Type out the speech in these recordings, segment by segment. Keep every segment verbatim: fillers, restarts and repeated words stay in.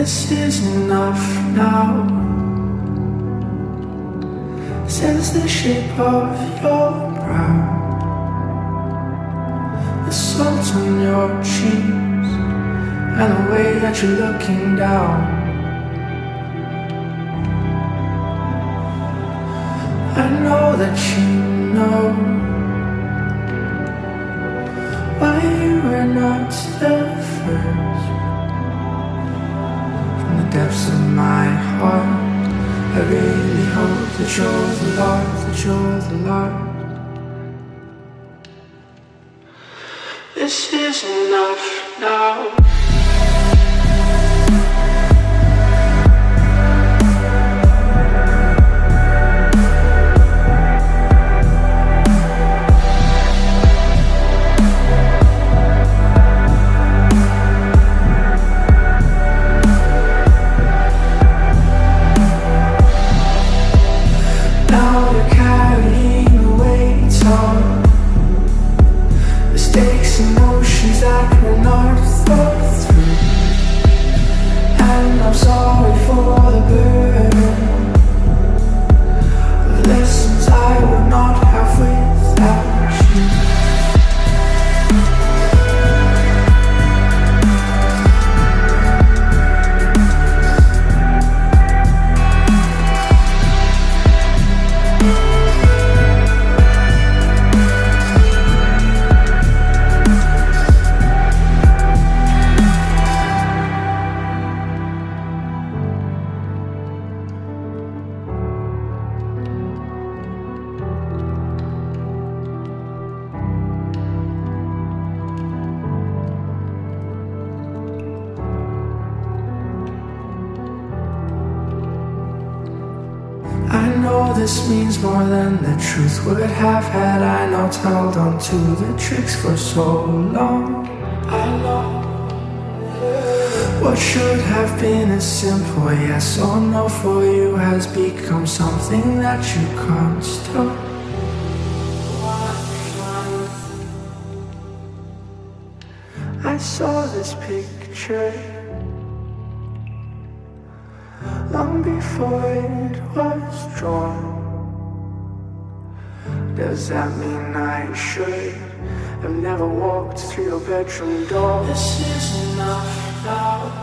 This is enough now, says the shape of your brow, the salt on your cheeks, and the way that you're looking down. I know that you know why you were not the first. From the depths of my heart, I really hope that you're the Lord, that you're the Lord. This is enough now. This means more than the truth would have had I not held on to the tricks for so long. I know what should have been a simple yes or no for you has become something that you can't stop. I saw this picture long before it was drawn. Does that mean I should have never walked through your bedroom door? This is enough now.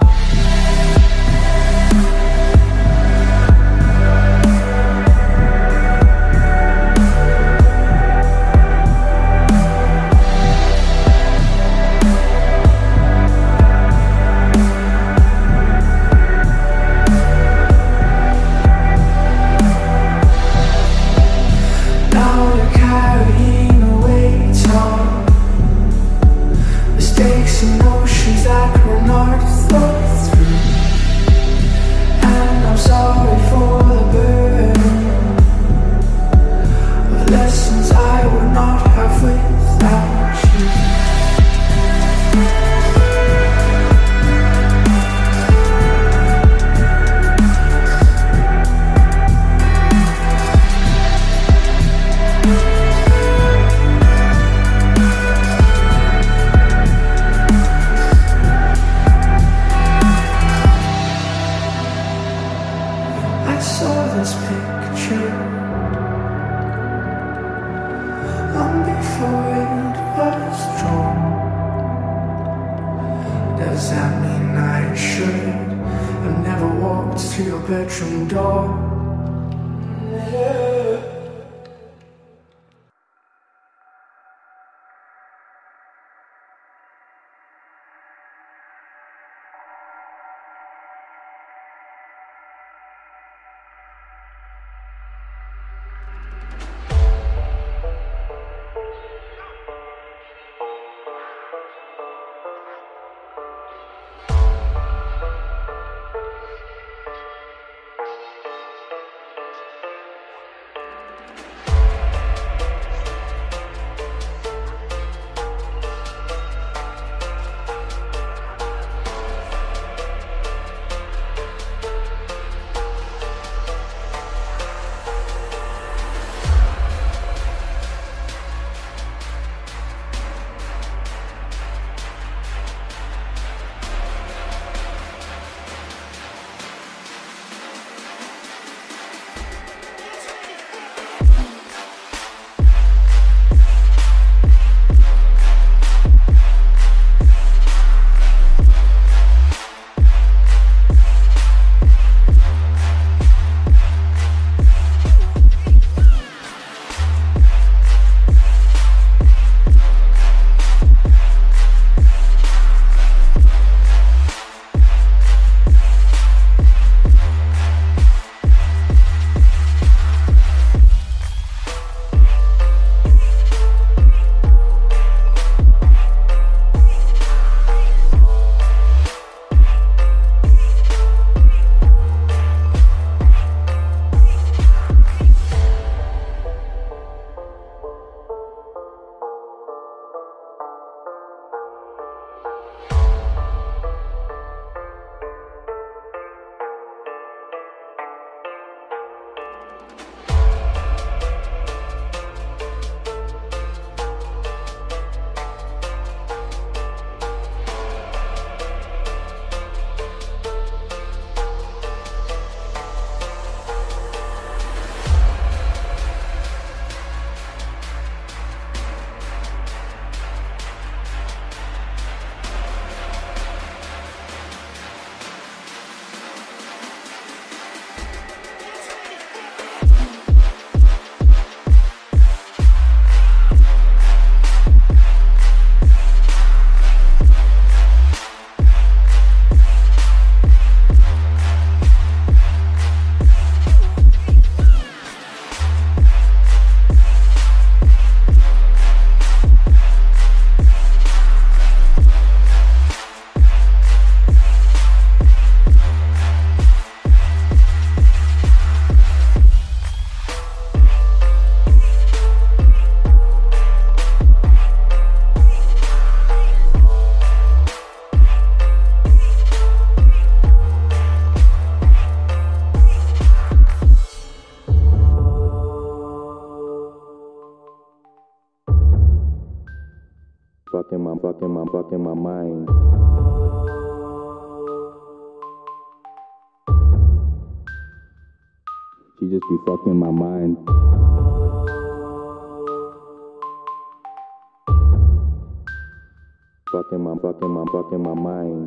fucking my fucking my mind. She just be fucking my mind. Fucking my fucking my fucking my mind.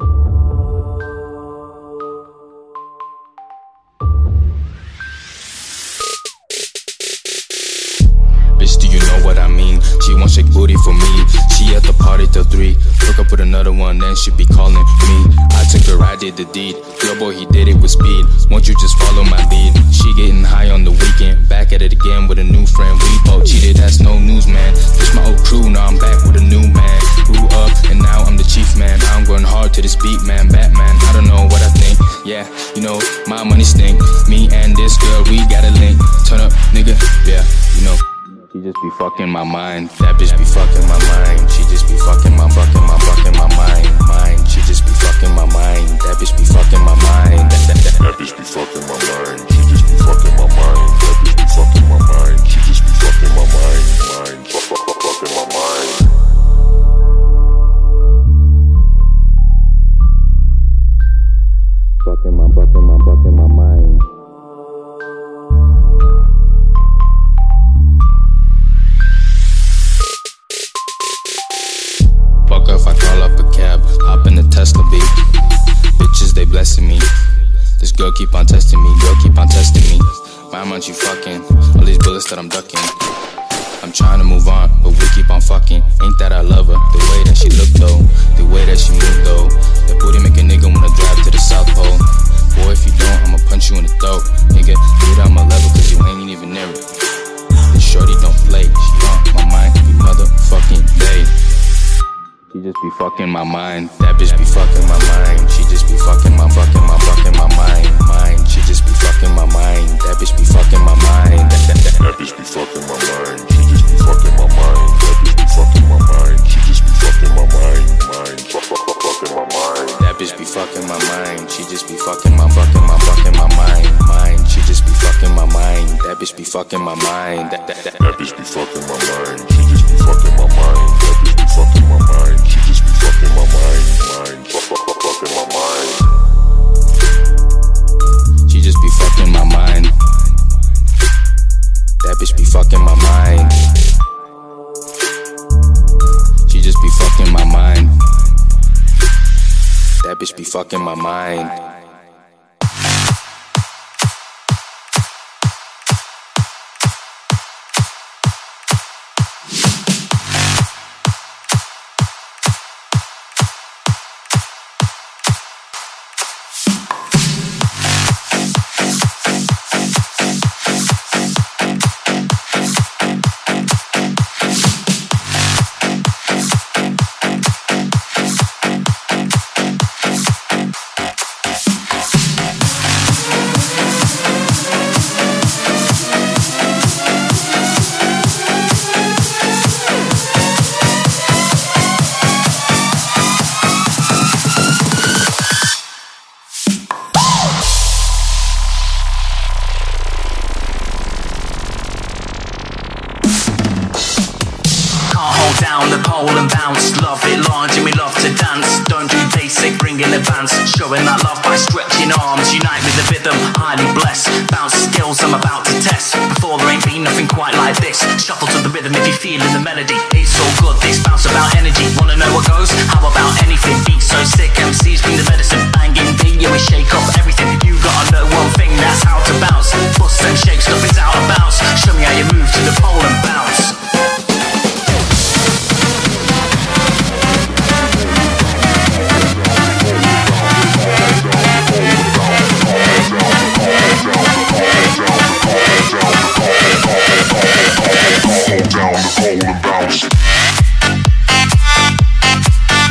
Bitch, do you know what I mean? She won't shake booty for me. She at the party till three. Hook up with another one, then she be calling me. I took her, I did the deed. Yo boy, he did it with speed. Won't you just follow my lead? She getting high on the weekend. Back at it again with a new friend. We both cheated, that's no news, man. This my old crew, now I'm back with a new man. Grew up and now I'm the chief man. I'm going hard to this beat, man. Batman, I don't know what I think. Yeah, you know, my money stink. Me and this girl, we got a link. Turn up, nigga, yeah, you know. She just be fucking my mind. That bitch be fucking my mind. She just be fucking my fucking my fucking my mind. Mind. She just be fucking my mind. That bitch be fucking my mind. That, that, that. That bitch be fucking my mind. She just be fucking my mind. That bitch be fucking my mind. She just be fucking my mind. Mind. Fuck, fuck, fuck, fucking my mind. Fucking my fucking my fucking my mind. Fuck if I call up a cab, hop in the Tesla beat. Bitches, they blessing me. This girl keep on testing me, girl keep on testing me. Why aren't you fucking? All these bullets that I'm ducking. I'm trying to move on, but we keep on fucking. Ain't that I love her, the way that she look though, the way that she move though. That booty make a nigga wanna drive to the South Pole. Boy, if you don't, I'ma punch you in the throat. Nigga, get on my level cause you ain't even near it. This shorty don't play, she on my mind every motherfucking day. She just be fucking my mind. That bitch be fucking my mind. She just be fucking my fucking my fucking my mind. Mind. She just be fucking my mind. That bitch be fucking my mind. That, that, that. That bitch be fucking my mind. She just be fucking my mind. That bitch be fucking my mind. She just be fucking my mind. Mind. Fuck, fuck, fuck, fucking my mind. That bitch be fucking my mind. She just be fucking my fucking my fucking my mind. Mind. She just be fucking my mind. That bitch be fucking my mind. That, that, that. That bitch be fucking my mind. She just be fucking my mind. That bitch be fucking my mind. She just be fucking my mind. Mind. Fuck, fuck, fuck, fucking my mind. She just be fucking my mind. That bitch be fucking my mind. She just be fucking my mind. That bitch be fucking my mind. Down the pole and bounce, love it large and we love to dance. Don't do basic, bring in advance. Showing that love by stretching arms. Unite with the rhythm, highly blessed. Bounce skills I'm about to test. Before there ain't been nothing quite like this. Shuffle to the rhythm if you're feeling the melody. It's all good, this bounce about energy. Wanna know what goes? How about anything? Beat so sick, M Cs bring the medicine. Banging beat, yeah we shake off everything. You gotta know one thing, that's how to bounce. Bust and shake, stuff is out of bounds. Show me how you move to the pole and bounce. Down the pole and bounce.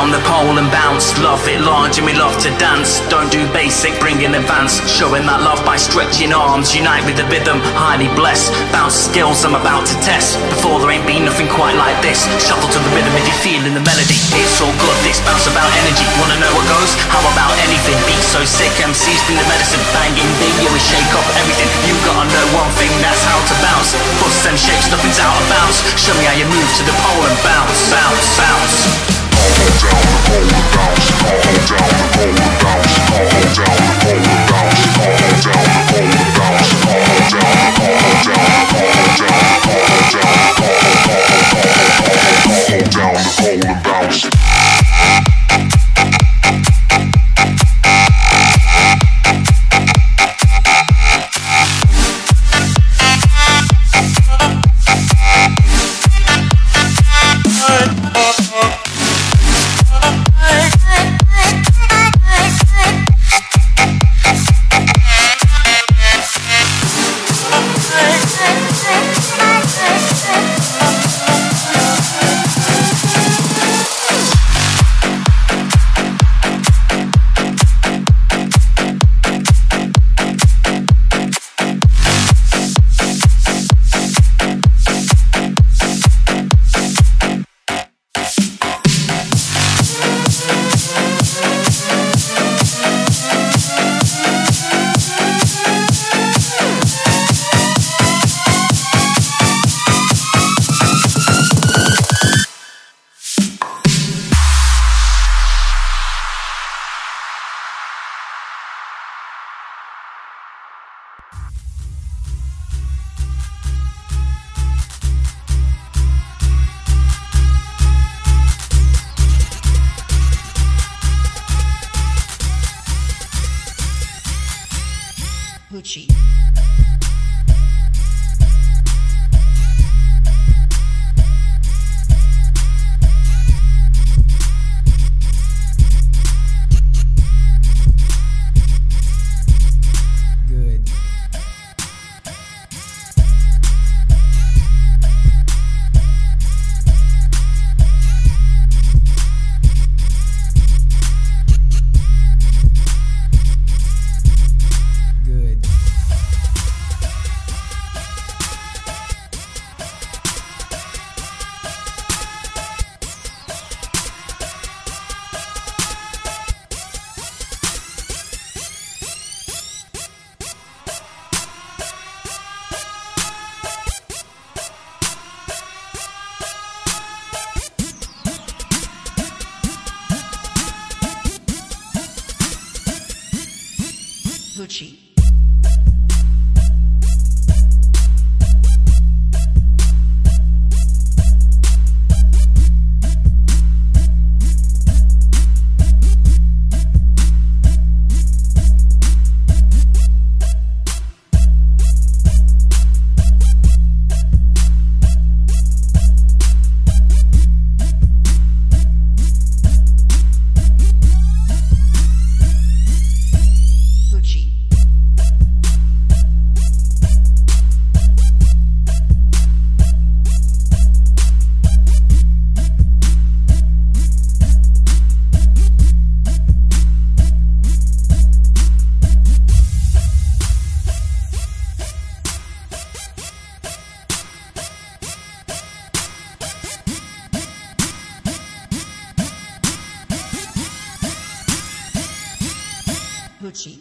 down the pole and bounce. Love it large and we love to dance. Don't do basic, bring in advance. Showing that love by stretching arms. Unite with the rhythm, highly blessed. Bounce skills I'm about to test. Before there ain't been nothing quite like this. Shuffle to the rhythm if you're feeling the melody. It's all good, this bounce about energy. Wanna know what goes? How about anything? Beat so sick, M Cs bring the medicine. Banging big, yeah we shake up everything. You gotta know one thing, that's how to bounce. Bust them shapes, nothing's out of bounds. Show me how you move to the pole and bounce, bounce, bounce. Hold down the pole and bounce. Hold down the pole and bounce. Hold down the pole and bounce. Hold down the pole and bounce. Hold down the pole, hold down the pole, hold down the pole, hold down the pole, hold down the pole and bounce. Gucci. Good. Good. Gucci. Gucci. Gucci.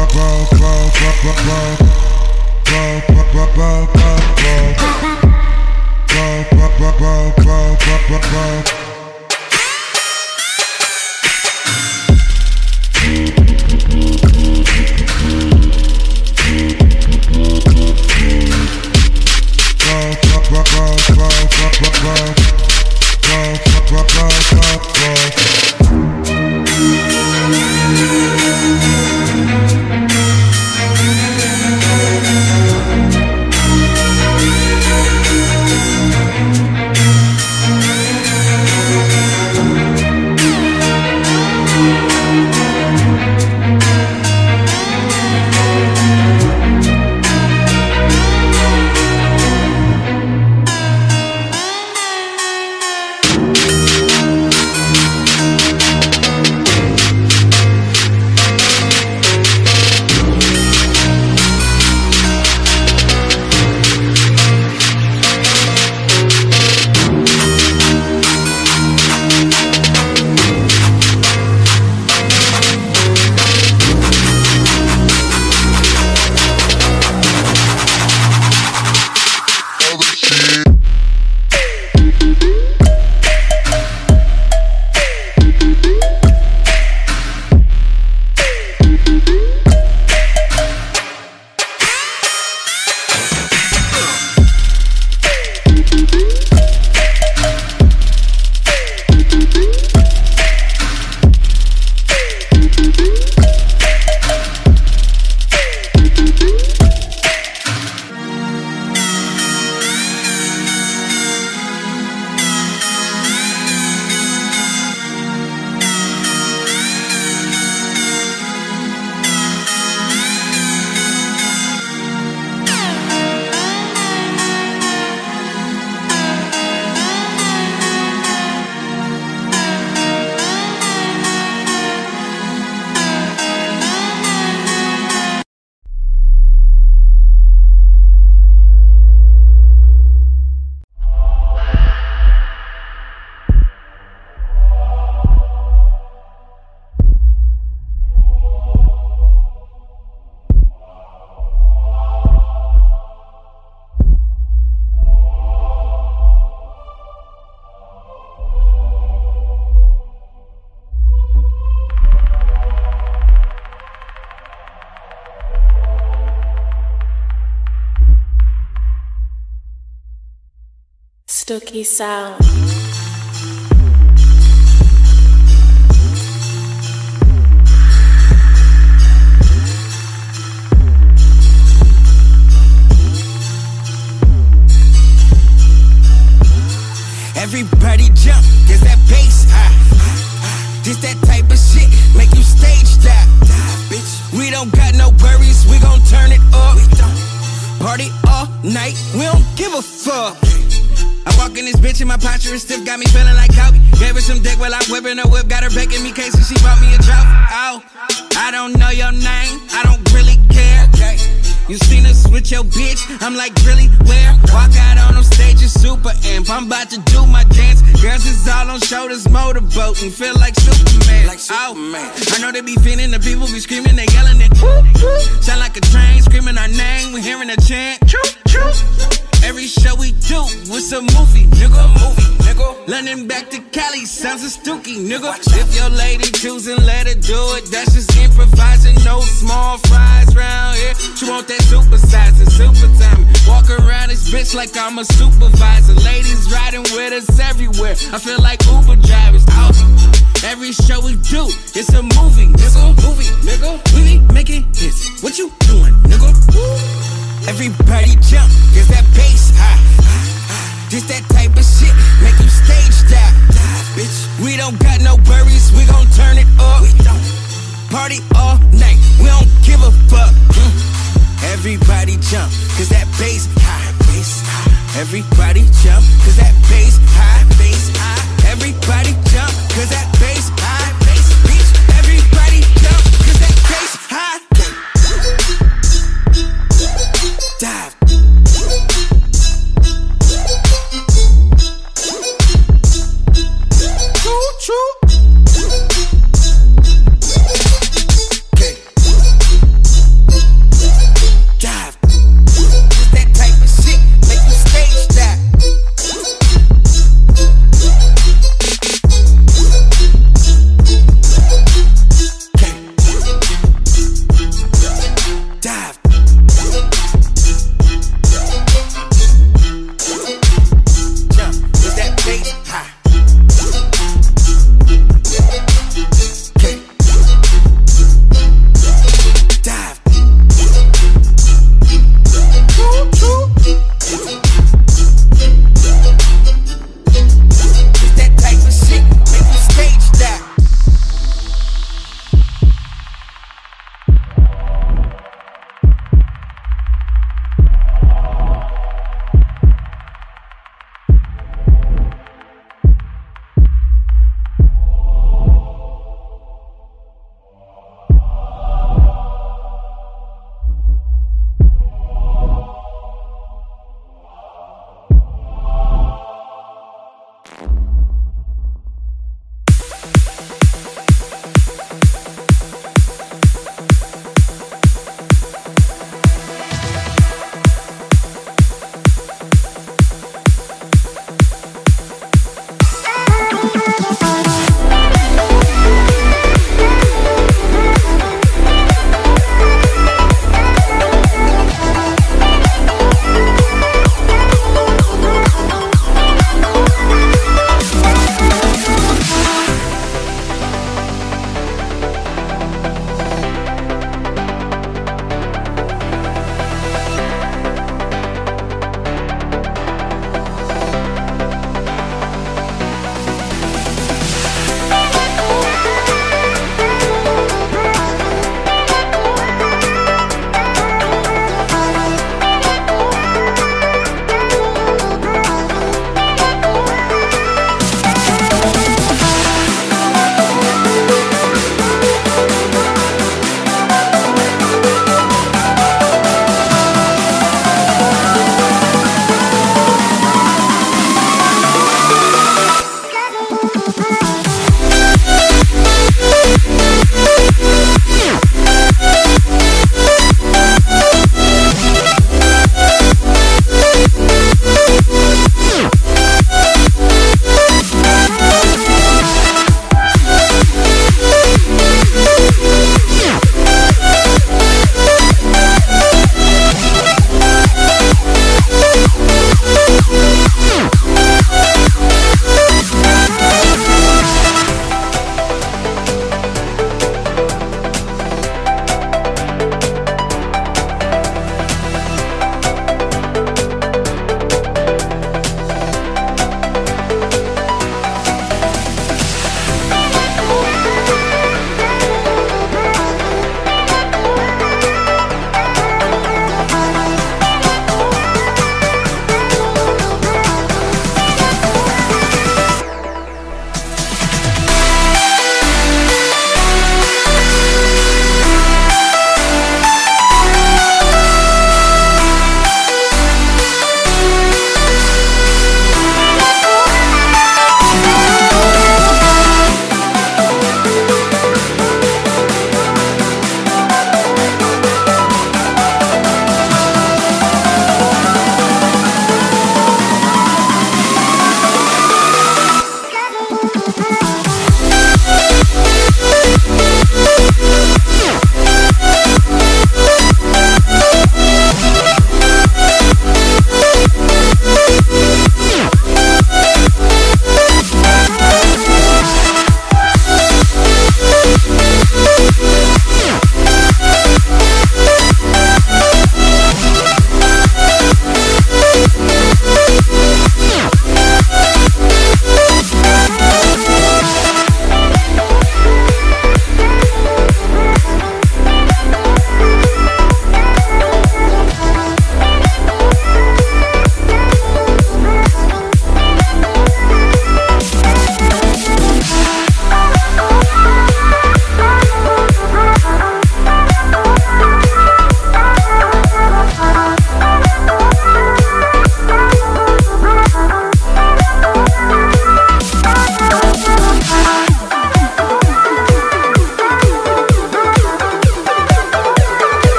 Stooky sound. Everybody jump, cause that bass high. This that type of shit, make you stage dive. Bitch, we don't got no worries, we gon' turn it up. We don't party all night, we don't give a fuck. I walk in this bitch and my posture is stiff, got me feeling like Kobe. Gave her some dick while I'm whipping her whip, got her begging me case and she bought me a trophy. Oh, I don't know your name, I don't really care. You seen us with your bitch, I'm like, really, where? Walk out on them stages, super amp, I'm about to do my dance. Girls is all on shoulders, motorboating, feel like Superman. Like Superman. Oh, I know they be feeling, the people be screaming, they yelling it. Sound like a train, screaming our name, we hearing a chant. True, true. Every show we do, it's a movie, nigga. Movie, nigga. London back to Cali, sounds a stooky, nigga. If your lady choosing, let her do it. That's just improvising, no small fries round here. She want that super size and super time. Walk around this bitch like I'm a supervisor. Ladies riding with us everywhere. I feel like Uber drivers. Out. Every show we do, it's a movie, nigga. Movie, nigga. We be making hits. What you doing, nigga? Everybody jump, cause that bass high. This that type of shit, make you stage dive. Bitch, we don't got no worries, we gon' turn it up. We don't party all night, we don't give a fuck. Mm. Everybody jump, cause that bass high, bass high. Everybody jump, cause that bass high, bass high. Everybody jump, cause that bass high, bass. Bitch, everybody jump, cause that bass high. Dive. True, true. Okay.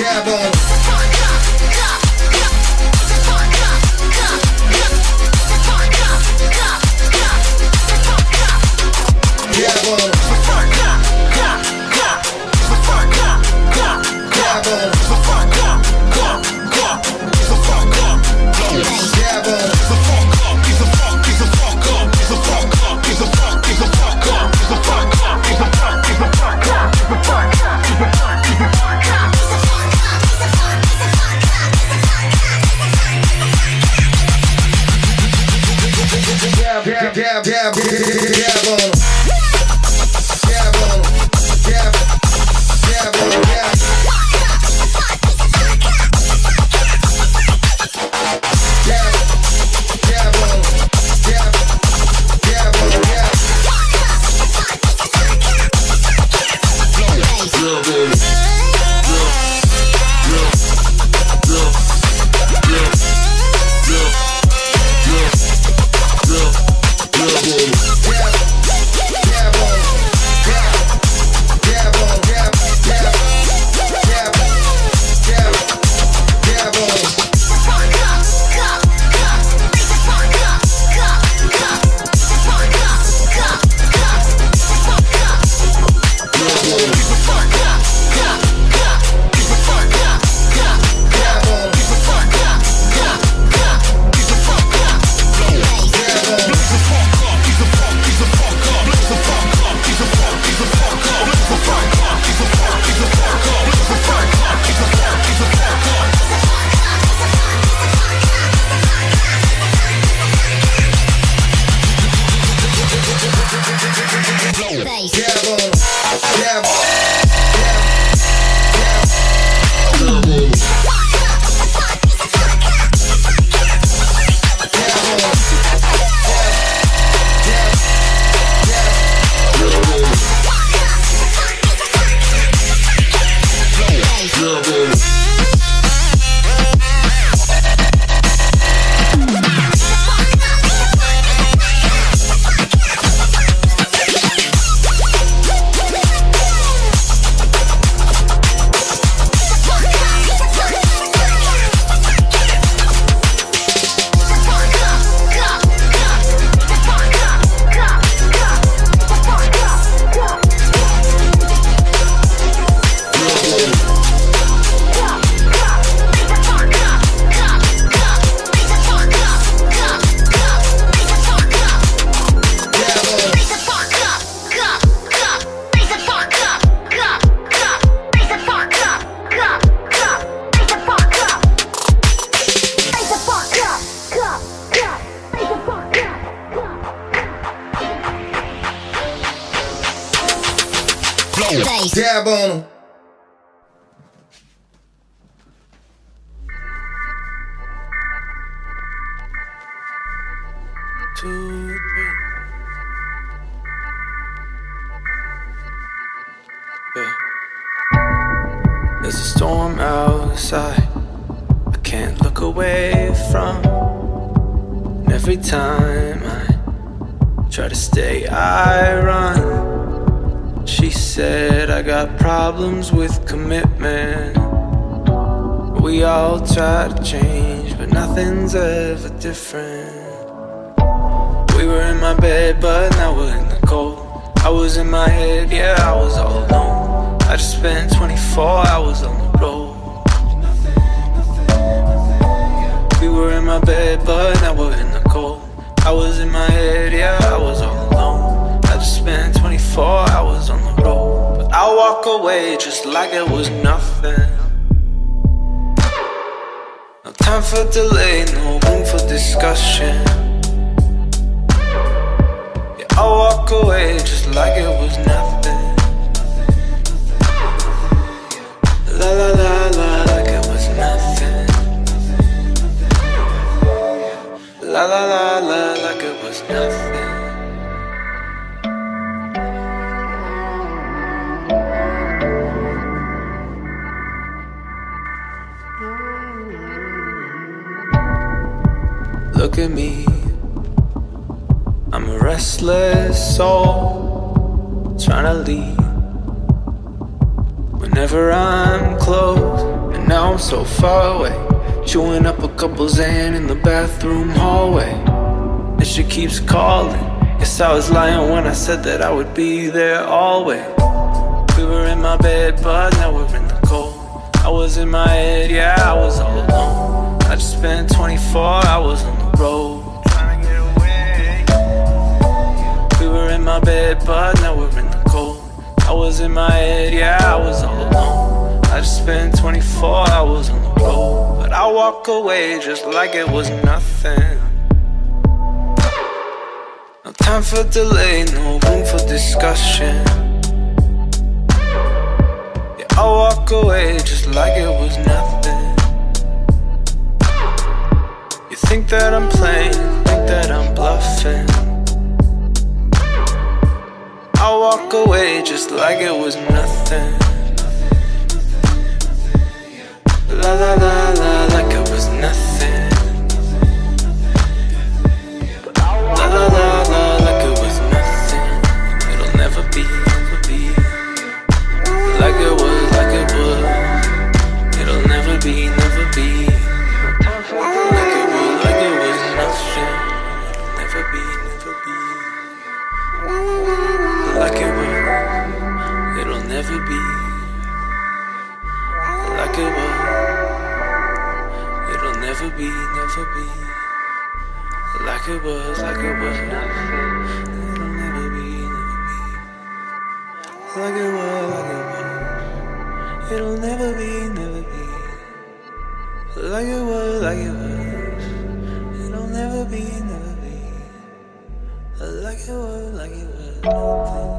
Dab on 'em. Dab on 'em. Dab, dab, dab, dab, dab on 'em. Dab on 'em. Dab, dab on 'em. Dab. Dab, dab on 'em. Dab, dab on 'em. Dab. Little baby. Dab on 'em. Two, three. Yeah. There's a storm outside I can't look away from. And every time I try to stay, I run. She said I got problems with commitment. We all try to change, but nothing's ever different. We were in my bed, but now we're in the cold. I was in my head, yeah, I was all alone. I just spent twenty-four hours on the road. We were in my bed, but now we're in the cold. I was in my head, yeah, I was all alone. I just spent twenty-four hours on the road. But I walk away just like it was nothing. No time for delay, no room for discussion. Yeah, I walk away just like it was nothing. La la la la, like it was nothing. La la la la, like it was nothing. Look at me, I'm a restless soul, trying to leave whenever I'm close. And home so far away, chewing up a couple Xan in the bathroom hallway. And she keeps calling. Guess I was lying when I said that I would be there always. We were in my bed, but now we're in the cold. I was in my head, yeah, I was all alone. I just spent twenty-four hours on the road, trying to get away. We were in my bed, but now we're in the cold. I was in my head, yeah, I was all alone. I just spent twenty-four hours on the road, but I walk away just like it was nothing. No time for delay, no room for discussion. Yeah, I walk away just like it was nothing. You think that I'm playing, think that I'm bluffing. I walk away just like it was nothing. La la la la, like it was nothing. La la la la, like it was nothing. It'll never be, never be like it was, like it was. It'll never be, never be like it was, like it was nothing. It'll never be, never be like it was. It'll never be like it was. It'll never be, never be like it was, like it was nothing. It'll never be, never be like it was, like it was. It'll never be, never be like it was, like it was. It'll never be, never be like it was, like it was nothing.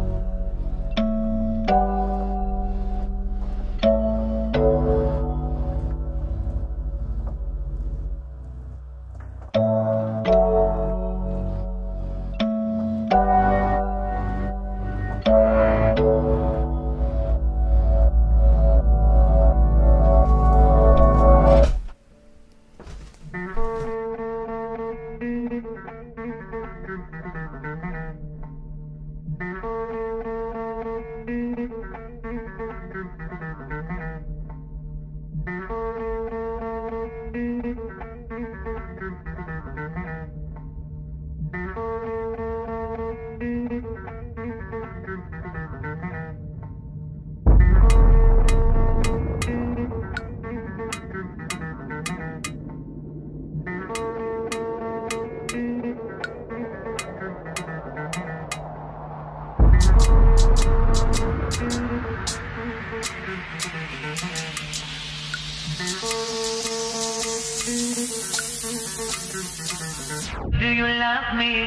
Do you love me?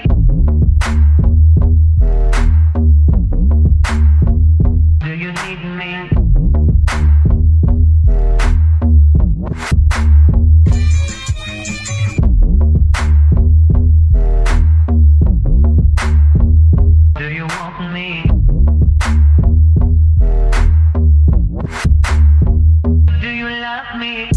Do you need me? Do you want me? Do you love me?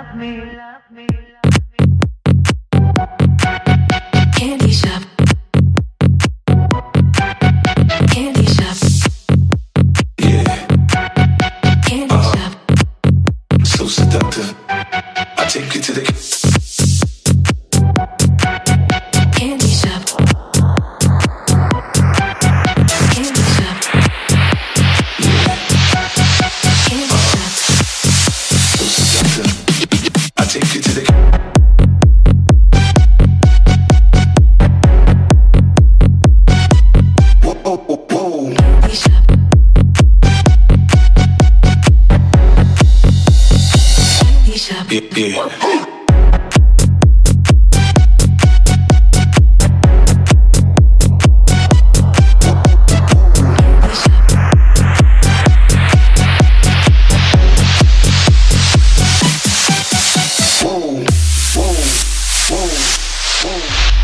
love me, love me, Candy shop. Candy shop. Yeah. Candy Uh-huh. shop. So seductive. I take you to the Candy shop. Candy shop. Candy shop. so seductive. I take you to the whoa, whoa, whoa, whoa. Candy shop. Candy shop. Yeah, yeah. Candy shop. Whoa, whoa, whoa, whoa.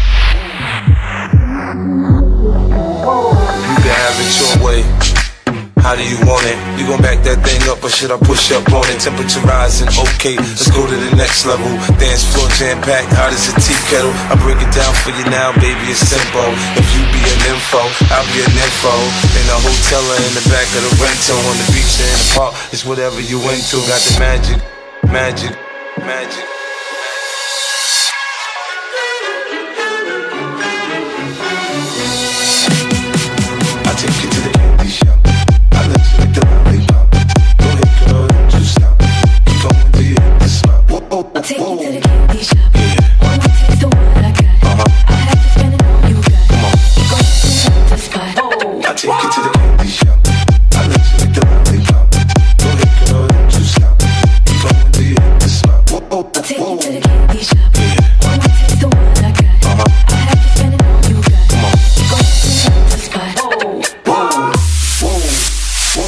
You can have it your way. How do you want it? You gon' back that thing up or should I push up on it? Temperature rising, okay, let's go to the next level. Dance floor jam packed, hot as a tea kettle. I break it down for you now, baby, it's simple. If you be an info, I'll be an info. In a hotel or in the back of the rental, on the beach or in the park, it's whatever you into. Got the magic, magic, magic. I take you to the candy shop. I let you lick the lollipop. Go ahead, girl, don't you stop. Keep going till you hit the spot. Whoa, whoa, I'll take you whoa. to the candy shop. Yeah. One more taste of what I got. Uh-huh. I have to spend it all you got. Come on. You gon' see the spot. Whoa. I take you to the candy shop. I let you lick the lollipop. Go ahead, girl, don't you stop. Keep going till you hit the spot. Whoa, whoa, I'll take whoa. you to the candy shop. Yeah. One more taste of what I got. Uh-huh. I have to spend it all you got. Come on. You gon' see the spot. Whoa. Whoa, whoa, whoa,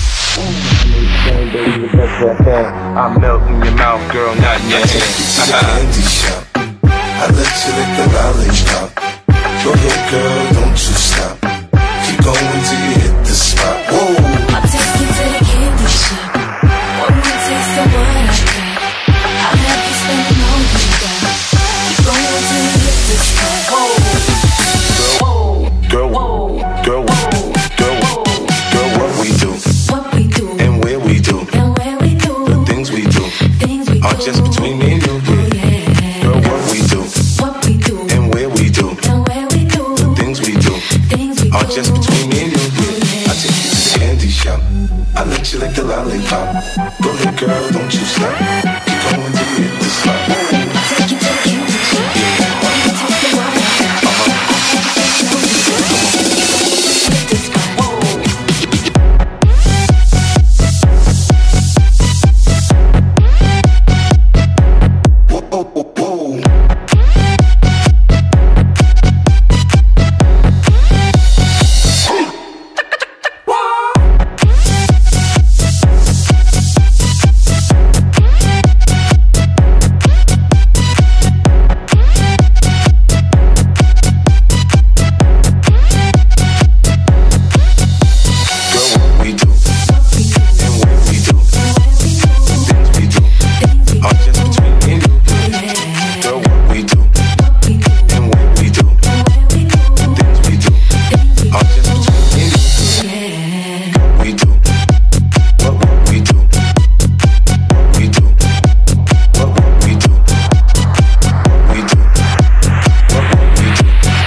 whoa. I melt in your mouth, girl, not in your hand. To the candy shop. I let you lick the lollipop. Go ahead, girl, don't you stop. Keep going till you hit the spot. Whoa. I'll take you to the candy shop. One more taste of what I got. I'll have you spend it all you got. You gon' want to hit the spot. Whoa. Girl, Whoa. girl, girl, Whoa. girl, what we do What we do and where we do, and where we do the things we do things we are do. just between me and you. Oh, yeah. Girl, what we do What we do and where we do, and where we do the things we do things we are do. just between me and you. I take you to the candy shop. I let you lick the lollipop. Go ahead, girl, don't you stop. Keep going till you hit the spot. Take you to the candy shop. One more taste of what I got. Hit the spot. Whoa. Whoa, whoa, whoa, whoa. Girl, what we do and where we do, the things we do are just between me and you. Girl, what we do and where we do, the things we do are just between me and you. We do what what we do, what we do, what what we do, what we do, what what we do,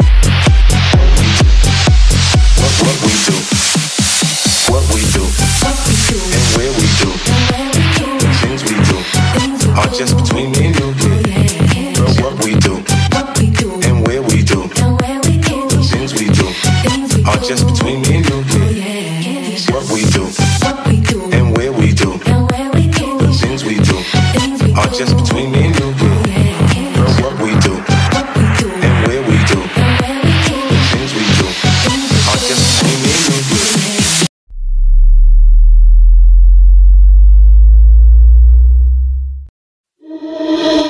what what we do, what we do, and where we do, the things we do are just between me and you. Girl, what we do and where we do, the things we do are just between me and you. What we do and where we do, the things we do are just between me and you. Girl, what we do and where we do, the things we do are just between me and you. Candy shop.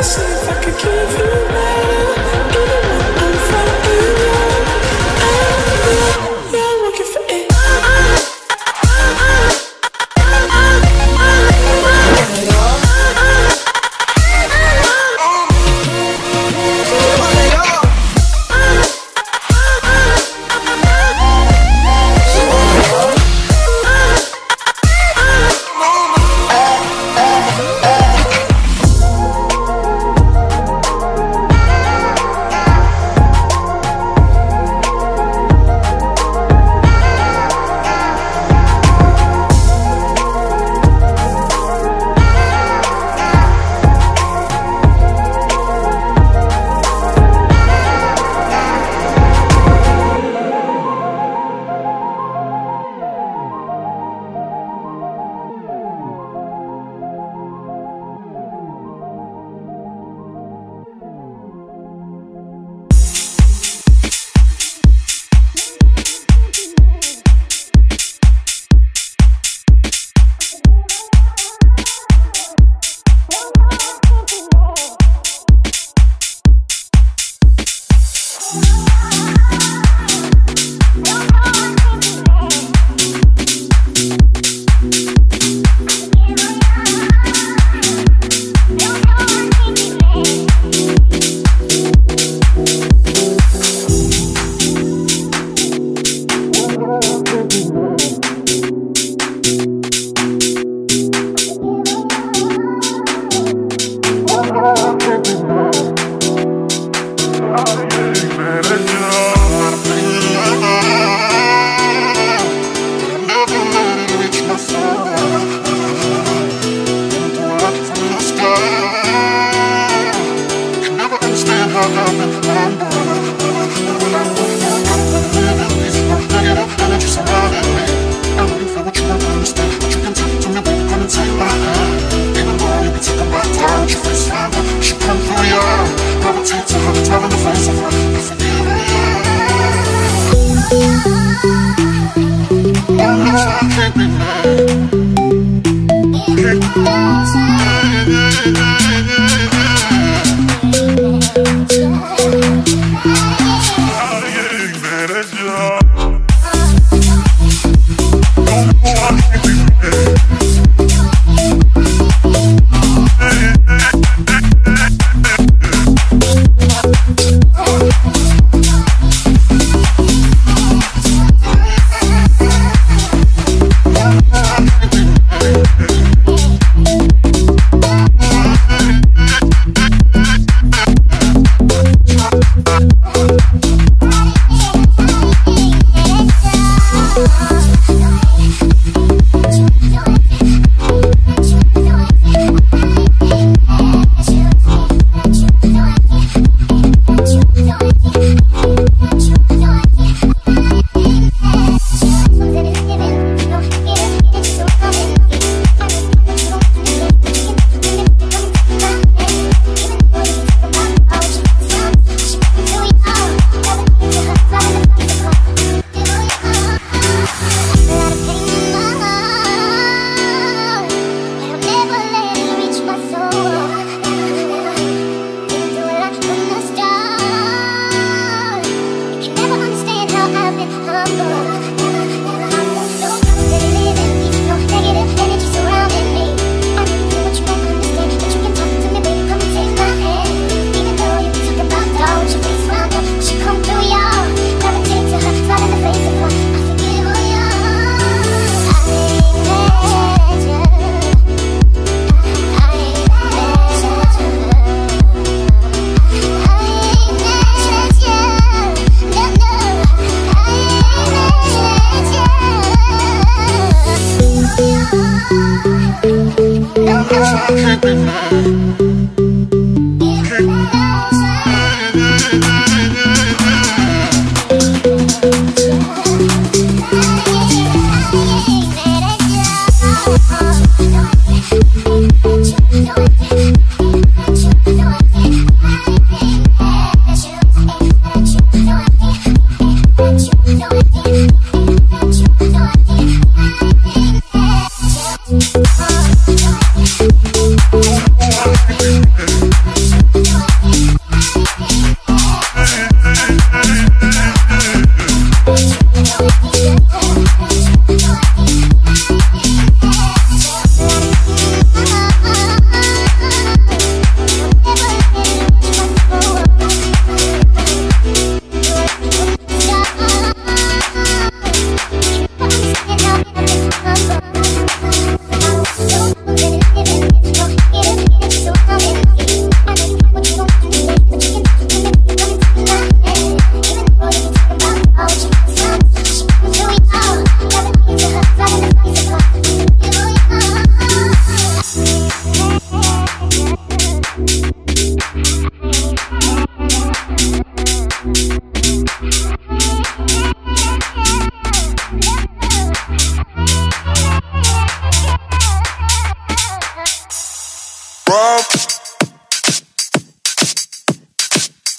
see if I could give you love, even when I'm fighting you. I'm looking for it.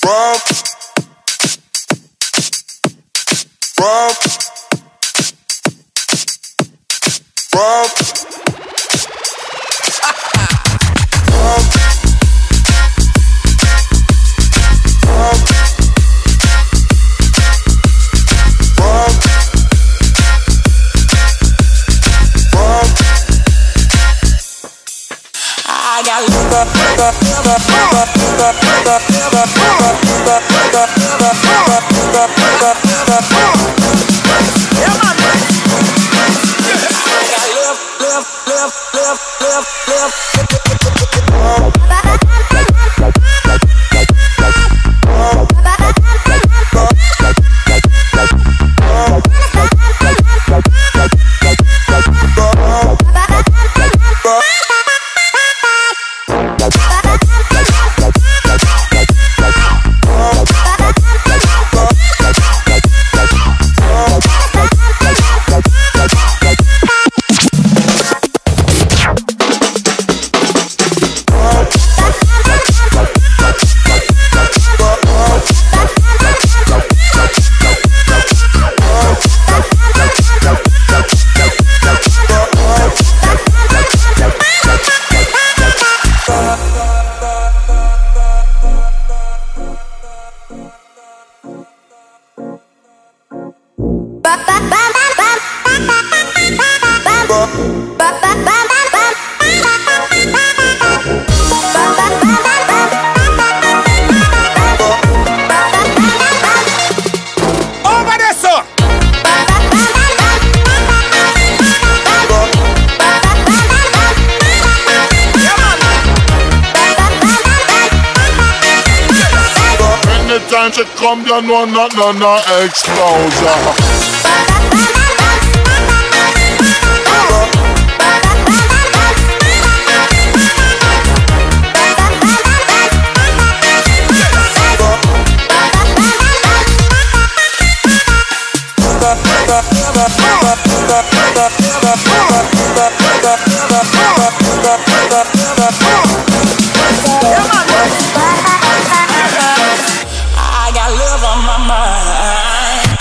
Anytime she come, you know not no no explosion. I got love on my mind.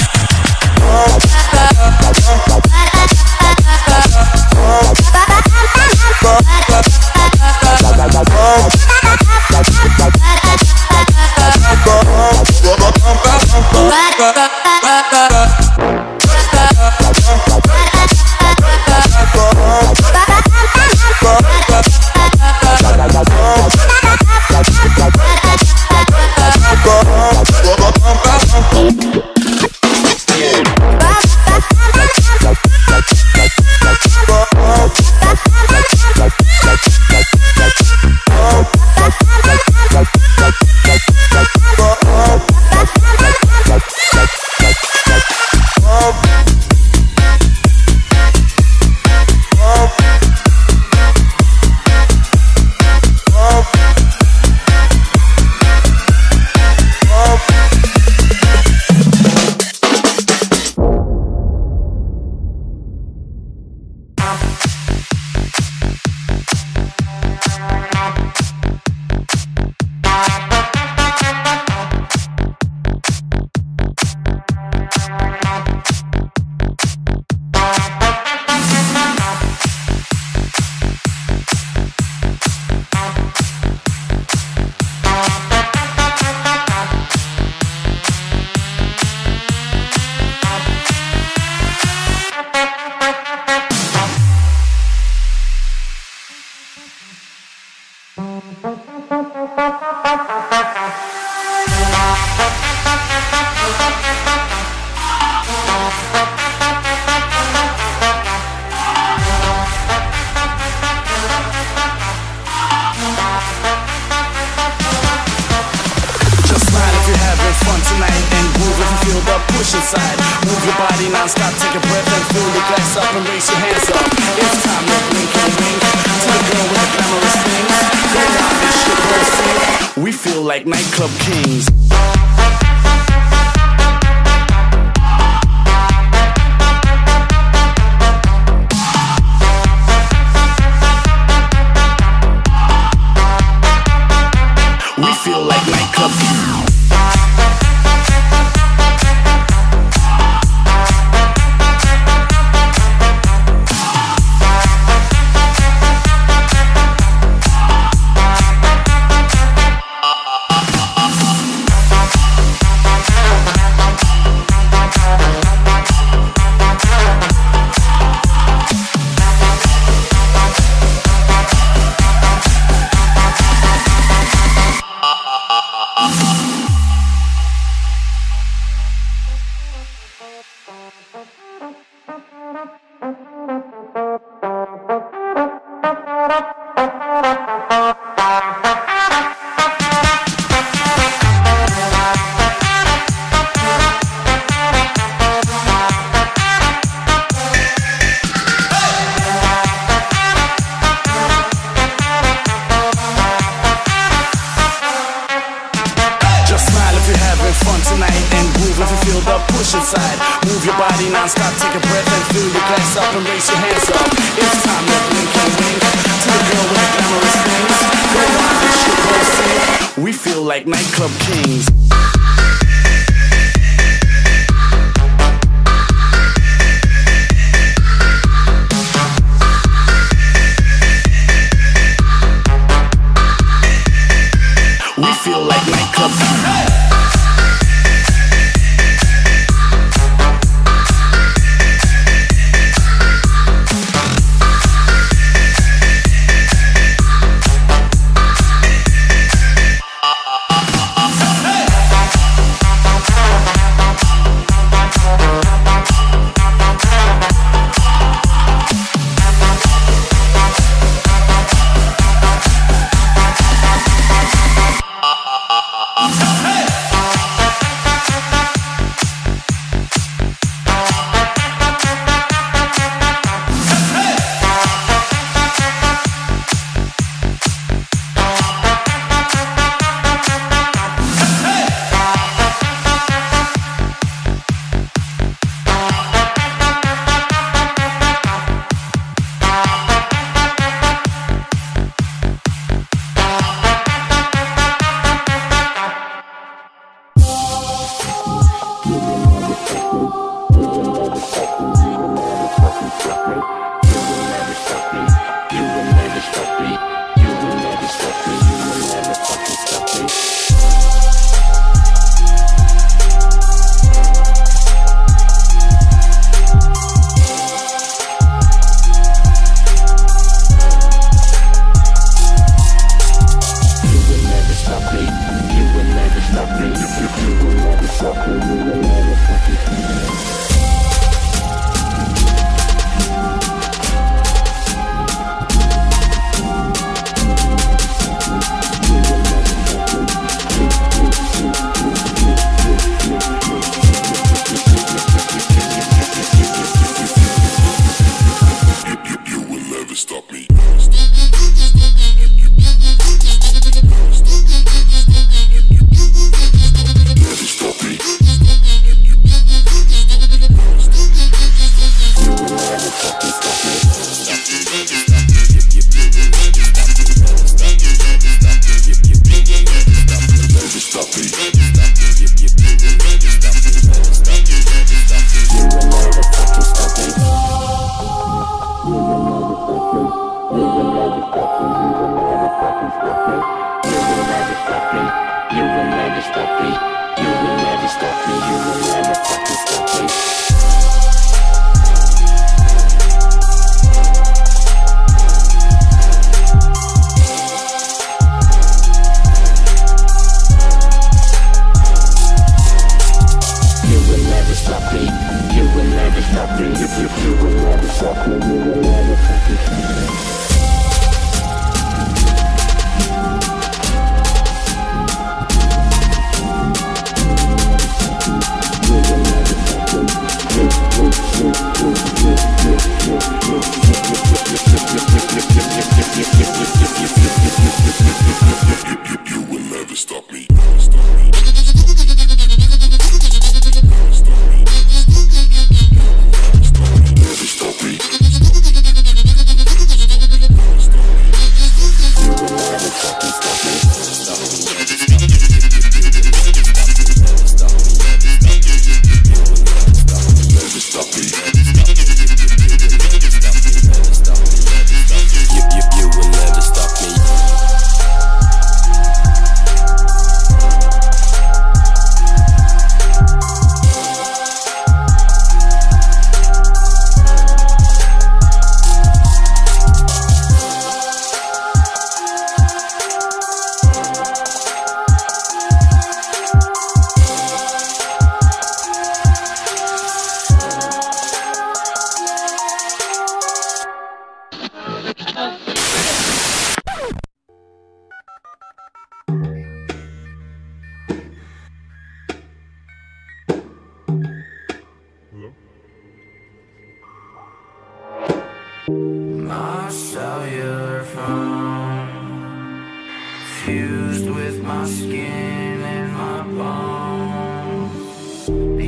push inside. Move your body non-stop, take a breath and fill your glass up and raise your hands up. It's time to blink and wink to the girl with the glamorous things. Go down this shit, girl, sing. We feel like nightclub kings. We feel like nightclub kings. feel the push inside. Move your body non-stop, take a breath and fill your glass up and raise your hands up. It's time to blink and wink to the girl with the glamorous things. Go on, this shit won't sing. We feel like nightclub kings. We feel like nightclub kings.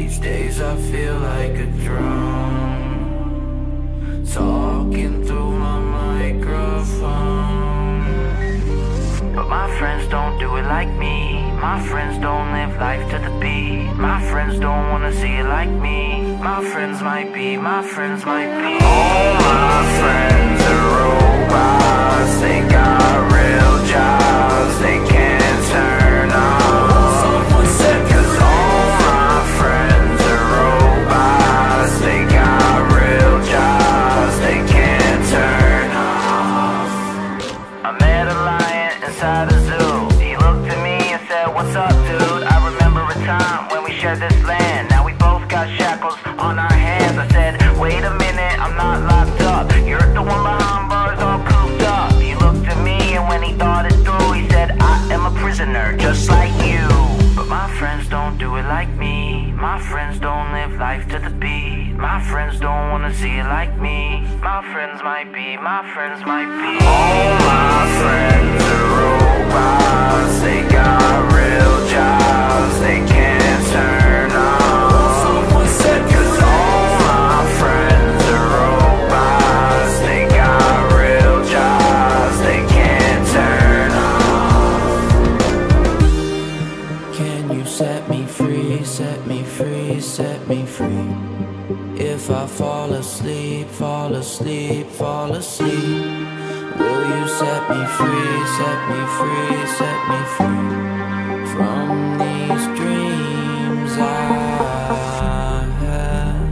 These days I feel like a drum, talking through my microphone. But my friends don't do it like me. My friends don't live life to the beat. My friends don't wanna see it like me. My friends might be, my friends might be. All my friends are robots. They got real jobs they can't turn off. Someone said, cause all my friends are robots. They got real jobs they can't turn off. I met a lion inside a zoo. He looked at me and said, what's up, dude? I remember a time when we shared this land. Now we both got shackles on our hands. I said, wait a minute, I'm not locked up. You're the one behind bars all cooped up. He looked at me and when he thought it through, he said, I am a prisoner just like you. But my friends don't do it like me. My friends don't live life to the beat. My friends don't wanna see it like me. My friends might be, my friends might be. All my friends are robots. They got real jobs they can't turn off. someone said, Cause all my friends are robots. They got real jobs they can't turn off. Can you set me free, set me free, set me free? If I fall asleep, fall asleep, fall asleep, will you set me free, set me free, set me free from these dreams I have?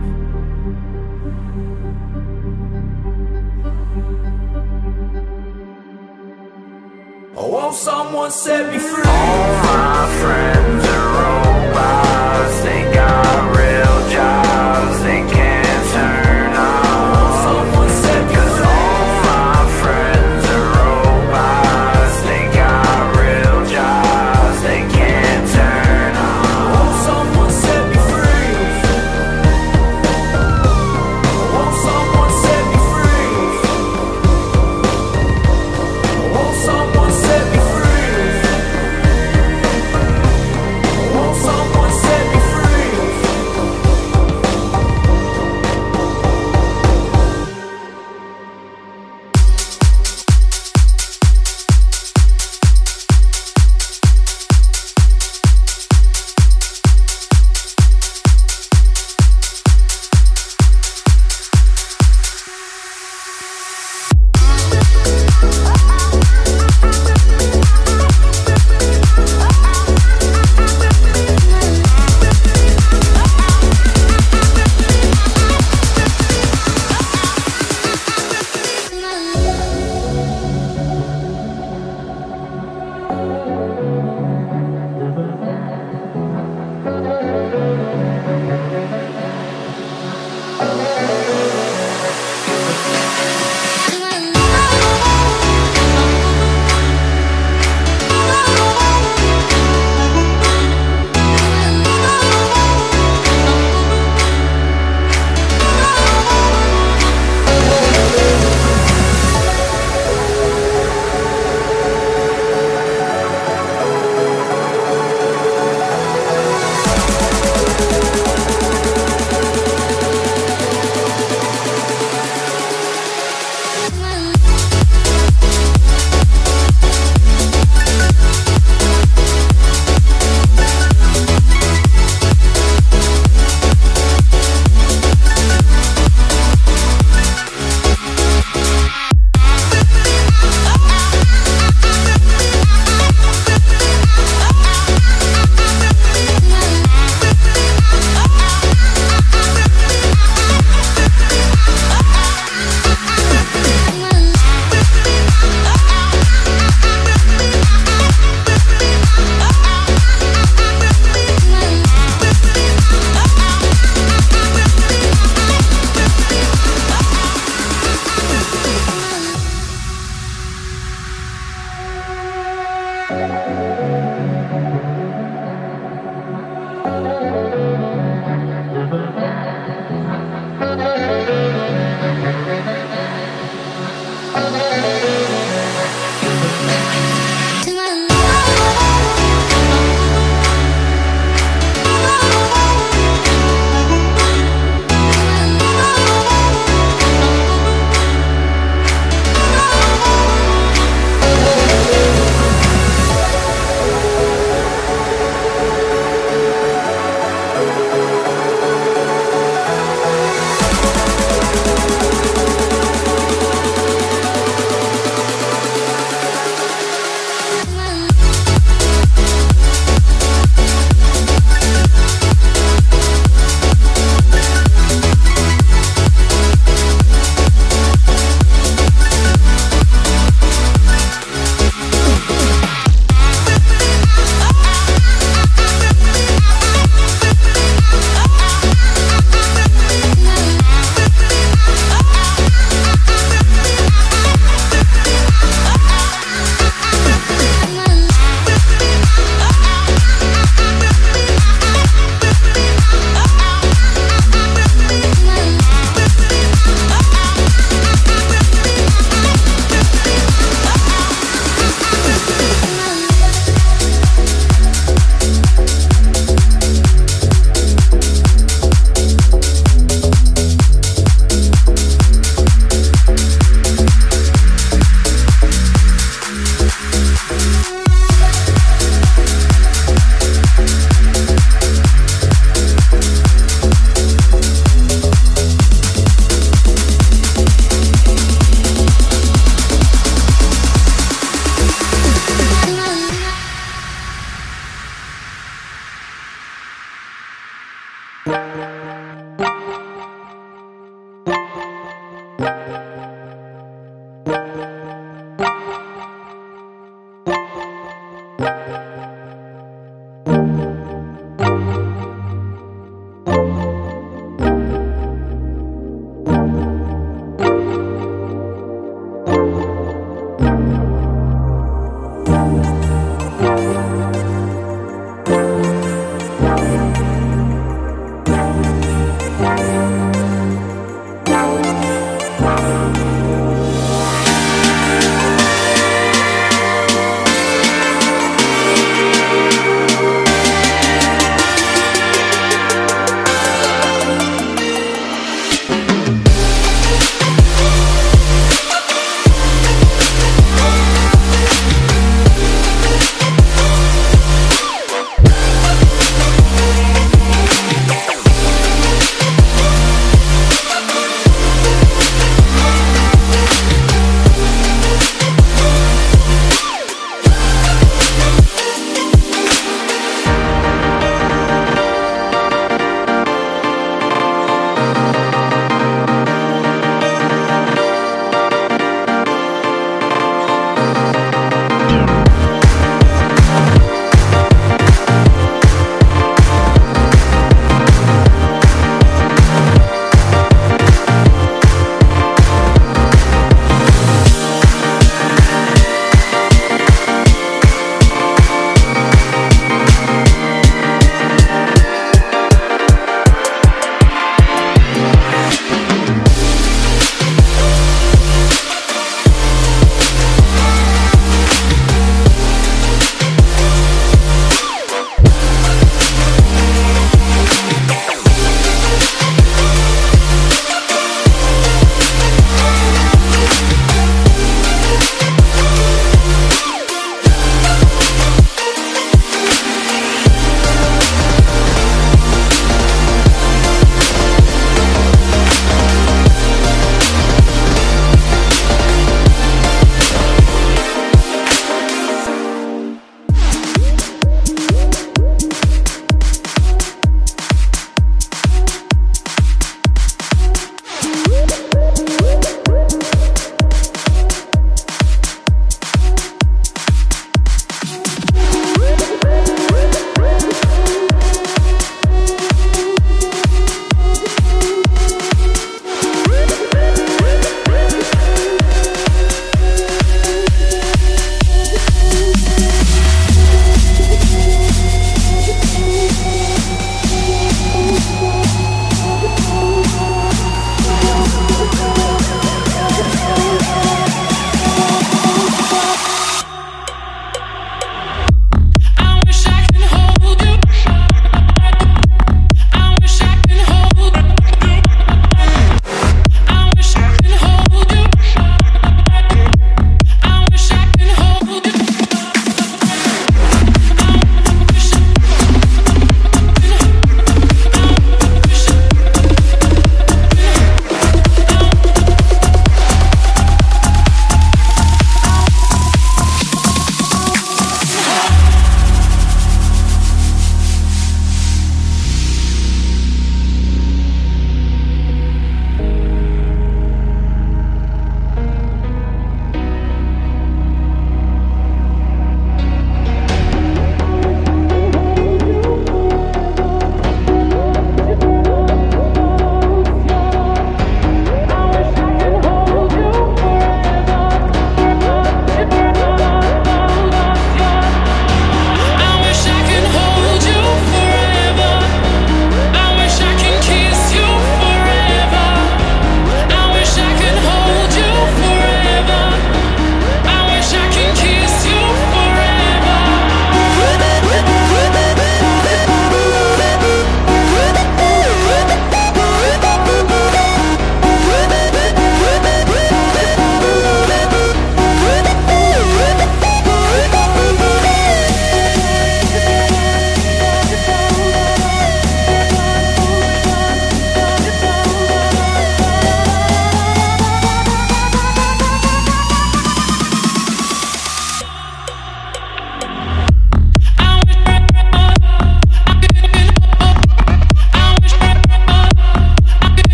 oh, won't someone set me free? All my friends are robots. They got real jobs they can't turn off. Someone said, Cause all my friends are robots. They got real jobs they can't turn off. won't someone set me free? Won't someone set me free? Won't someone set me free?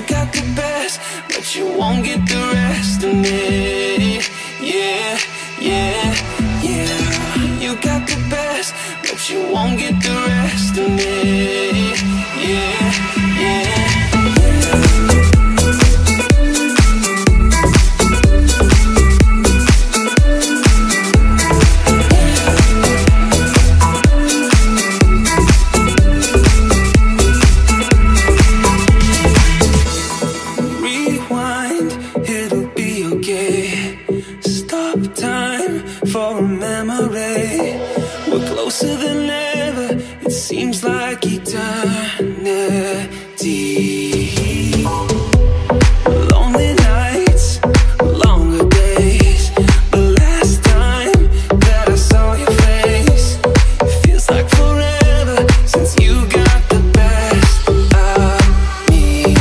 got the best, but you won't get the rest of me. Yeah, yeah, yeah. You got the best, but you won't get the rest of me. Yeah, yeah. Closer than ever, it seems like eternity. Lonely nights, longer days. The last time that I saw your face, it feels like forever since you got the best of me.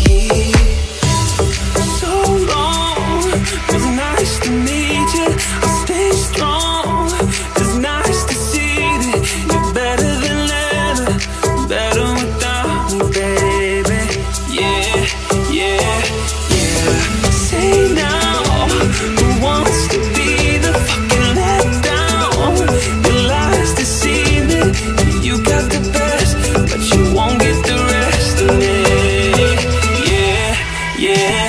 So long, it was nice to meet you. I'll stay strong, it's nice to see. Better than ever, better without me, baby. Yeah, yeah, yeah. Say now, who wants to be the fucking let down? Your lies deceive me. You got the best, but you won't get the rest of me. Yeah, yeah.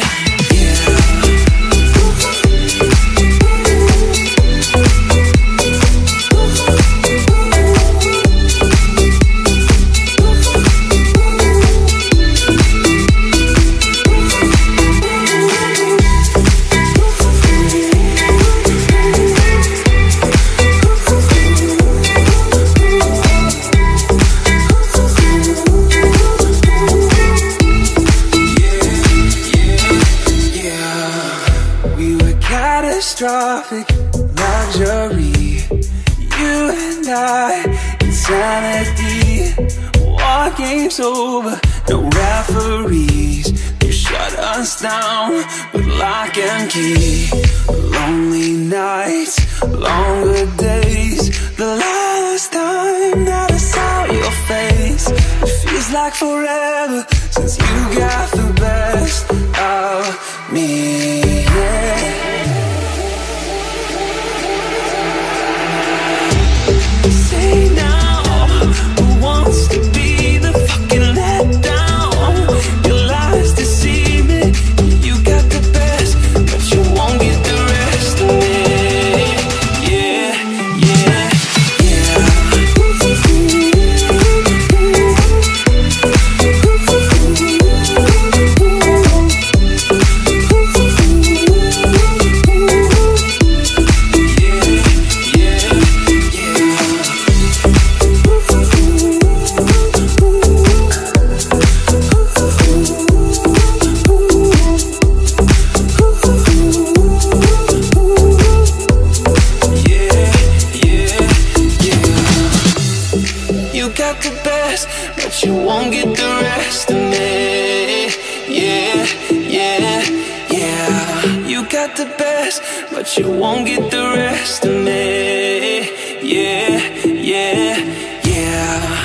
Catastrophic luxury, you and I, insanity. War game's over, no referees. You shut us down with lock and key. Lonely nights, longer days. The last time that I saw your face, it feels like forever since you got the best of me. Yeah. Say now, who wants to be the fucking let down? Your lies deceive me. You got the best, but you won't get the rest of me. Yeah, yeah, but you won't get the rest of me. Yeah, yeah, yeah. You got the best, but you won't get the rest of me. Yeah, yeah, yeah.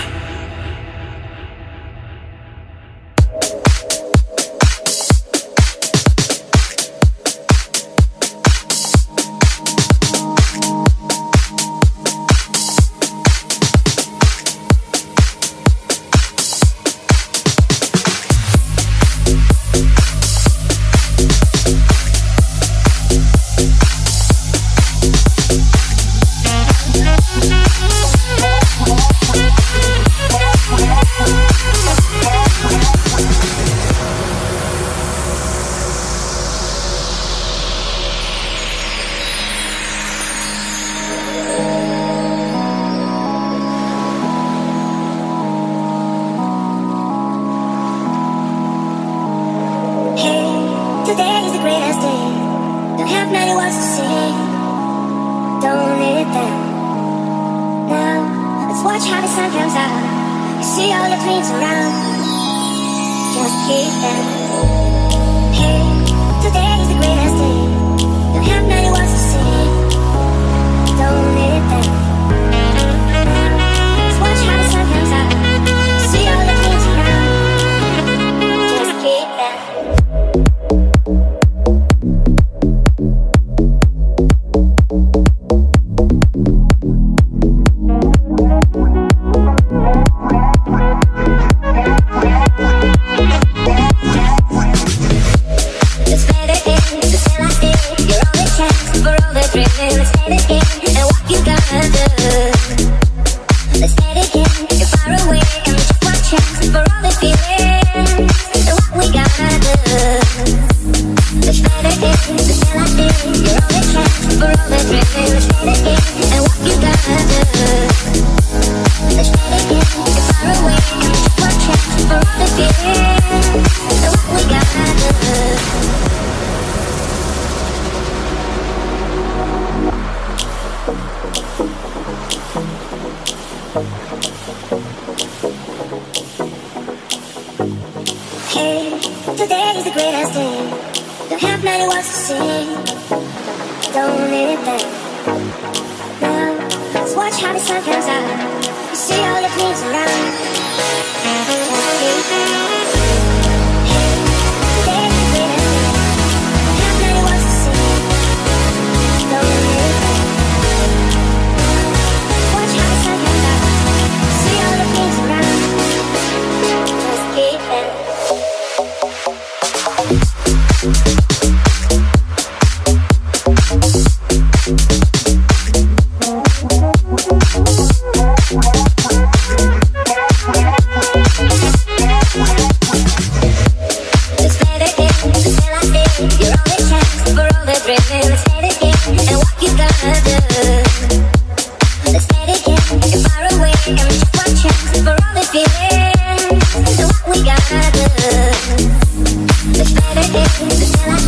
Today is the greatest day. Don't have many words to say. Don't need them. Now, let's watch how the sun comes out. You see all the dreams around. Just keep them. Hey, today is the greatest day. Don't have many words to say. Don't need them. Now, let's watch how the sun comes out. You see all the dreams around. Just keep them. for all the dreaming. Let's play the game and what you gotta do. Let's play the game, you're far away. One chance for all the feelings and what we gotta do. Hey, today is the greatest day. Don't have many words to say. Don't need it then. Now, let's watch how the sun comes out. You see all the things around. Just keep hey, today is the greatest day. Don't have many words to say. Don't need it then. Watch how the sun comes out. You see all the things around. Just keep it. Let's play the game, let's play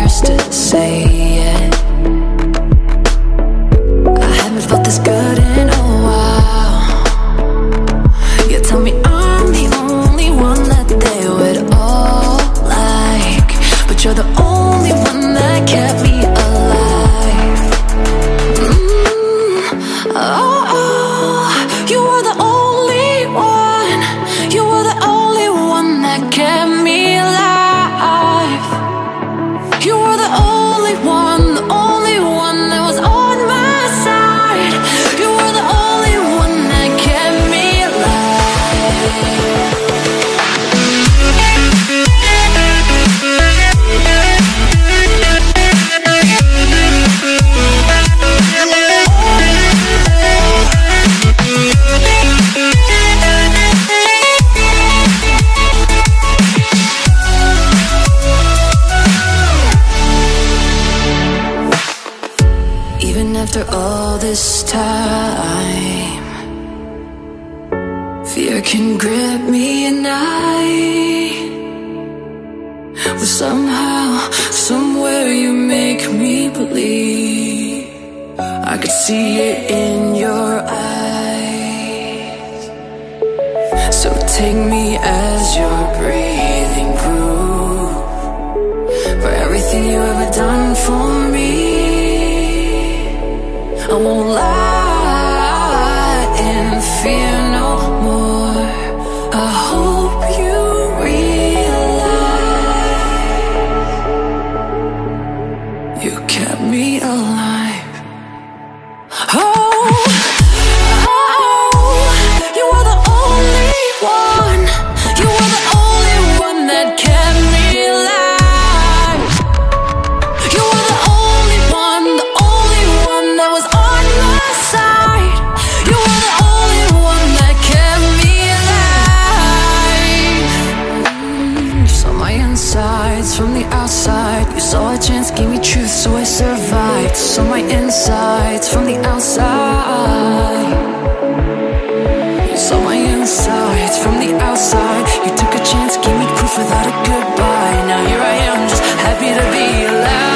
words to say yet. I haven't felt this good in a while. You tell me I'm the only one that they would all like, but you're the only one that kept me alive. Mm, oh, oh, you were the only one. You were the only one that kept me alive. You were the only one, the only one that was on my side. You were the only one that kept me Even after all this time, fear can grip me and I But somehow, somewhere you make me believe. I could see it in your eyes. So take me as your breathing proof for everything you ever done for me. I won't lie and fear no more. I hope you realize you kept me alive. Oh, oh, you were the only one. You were the only one that kept me alive. You were the only one, the only one that was on my side. You were the only one that kept me alive. Mm, you saw my insides from the outside. You saw a chance, gave me truth, so I survived. Saw my insides from the outside. You saw my insides from the outside. You took a chance, gave me proof without a goodbye. Now here I am, just happy to be alive.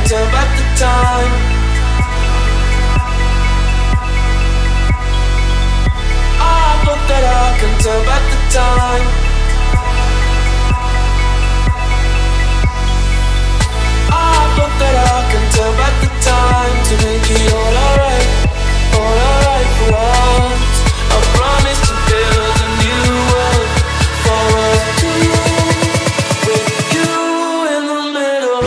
turn back the time. I hope that I can turn back the time. I hope that I can turn back the time to make it all alright, all alright for us. I promise to build a new world for us two, with you in the middle.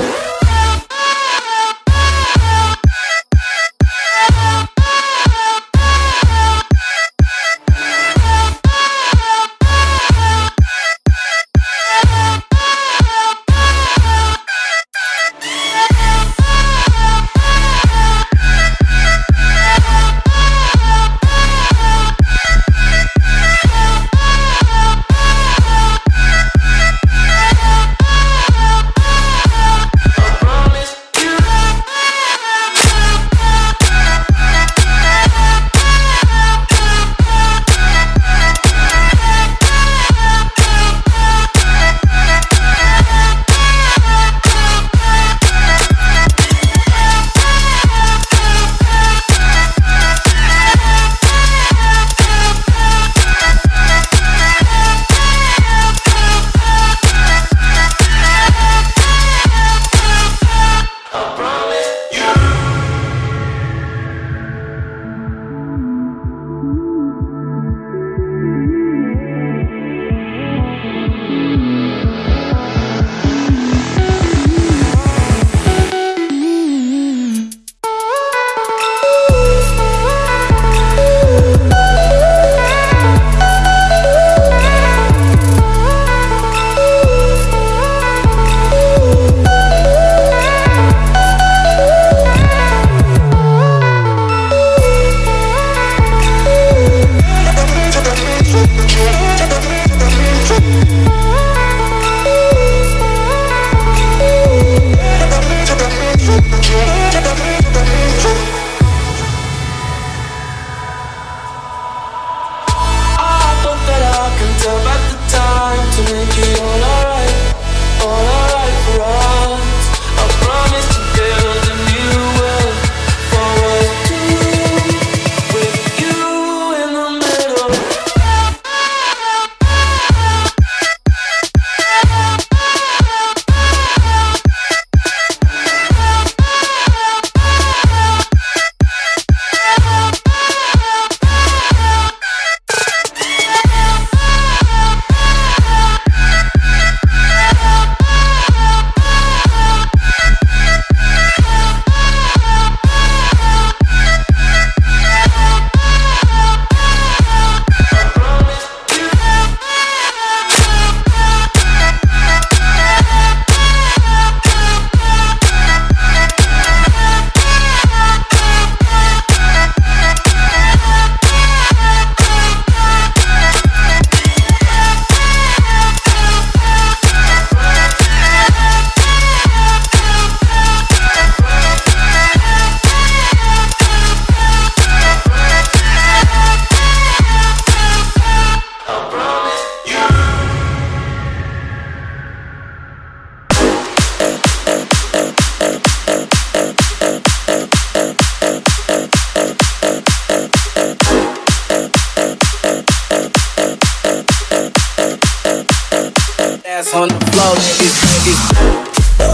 On the floor, niggas,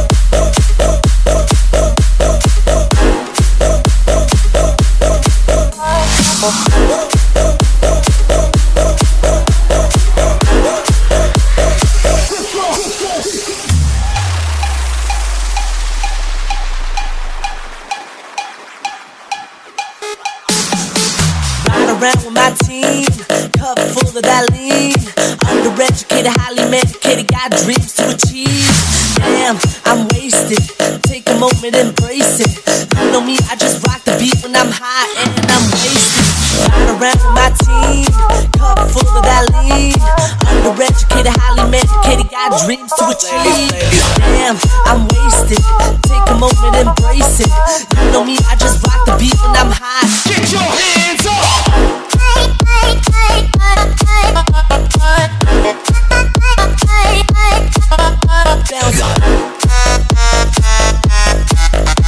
ride around with my team, cup full of that lean. Undereducated, highly medicated, got dreams to achieve. Damn, I'm wasted. Take a moment, embrace it. You know me, I just rock the beat when I'm high and I'm wasted. Ride around with my team, cup full of that lean. Undereducated, highly medicated, got dreams to achieve. Damn, I'm wasted. Take a moment, embrace it. You know me, I just rock the beat when I'm high. Get your hands up! Bounce.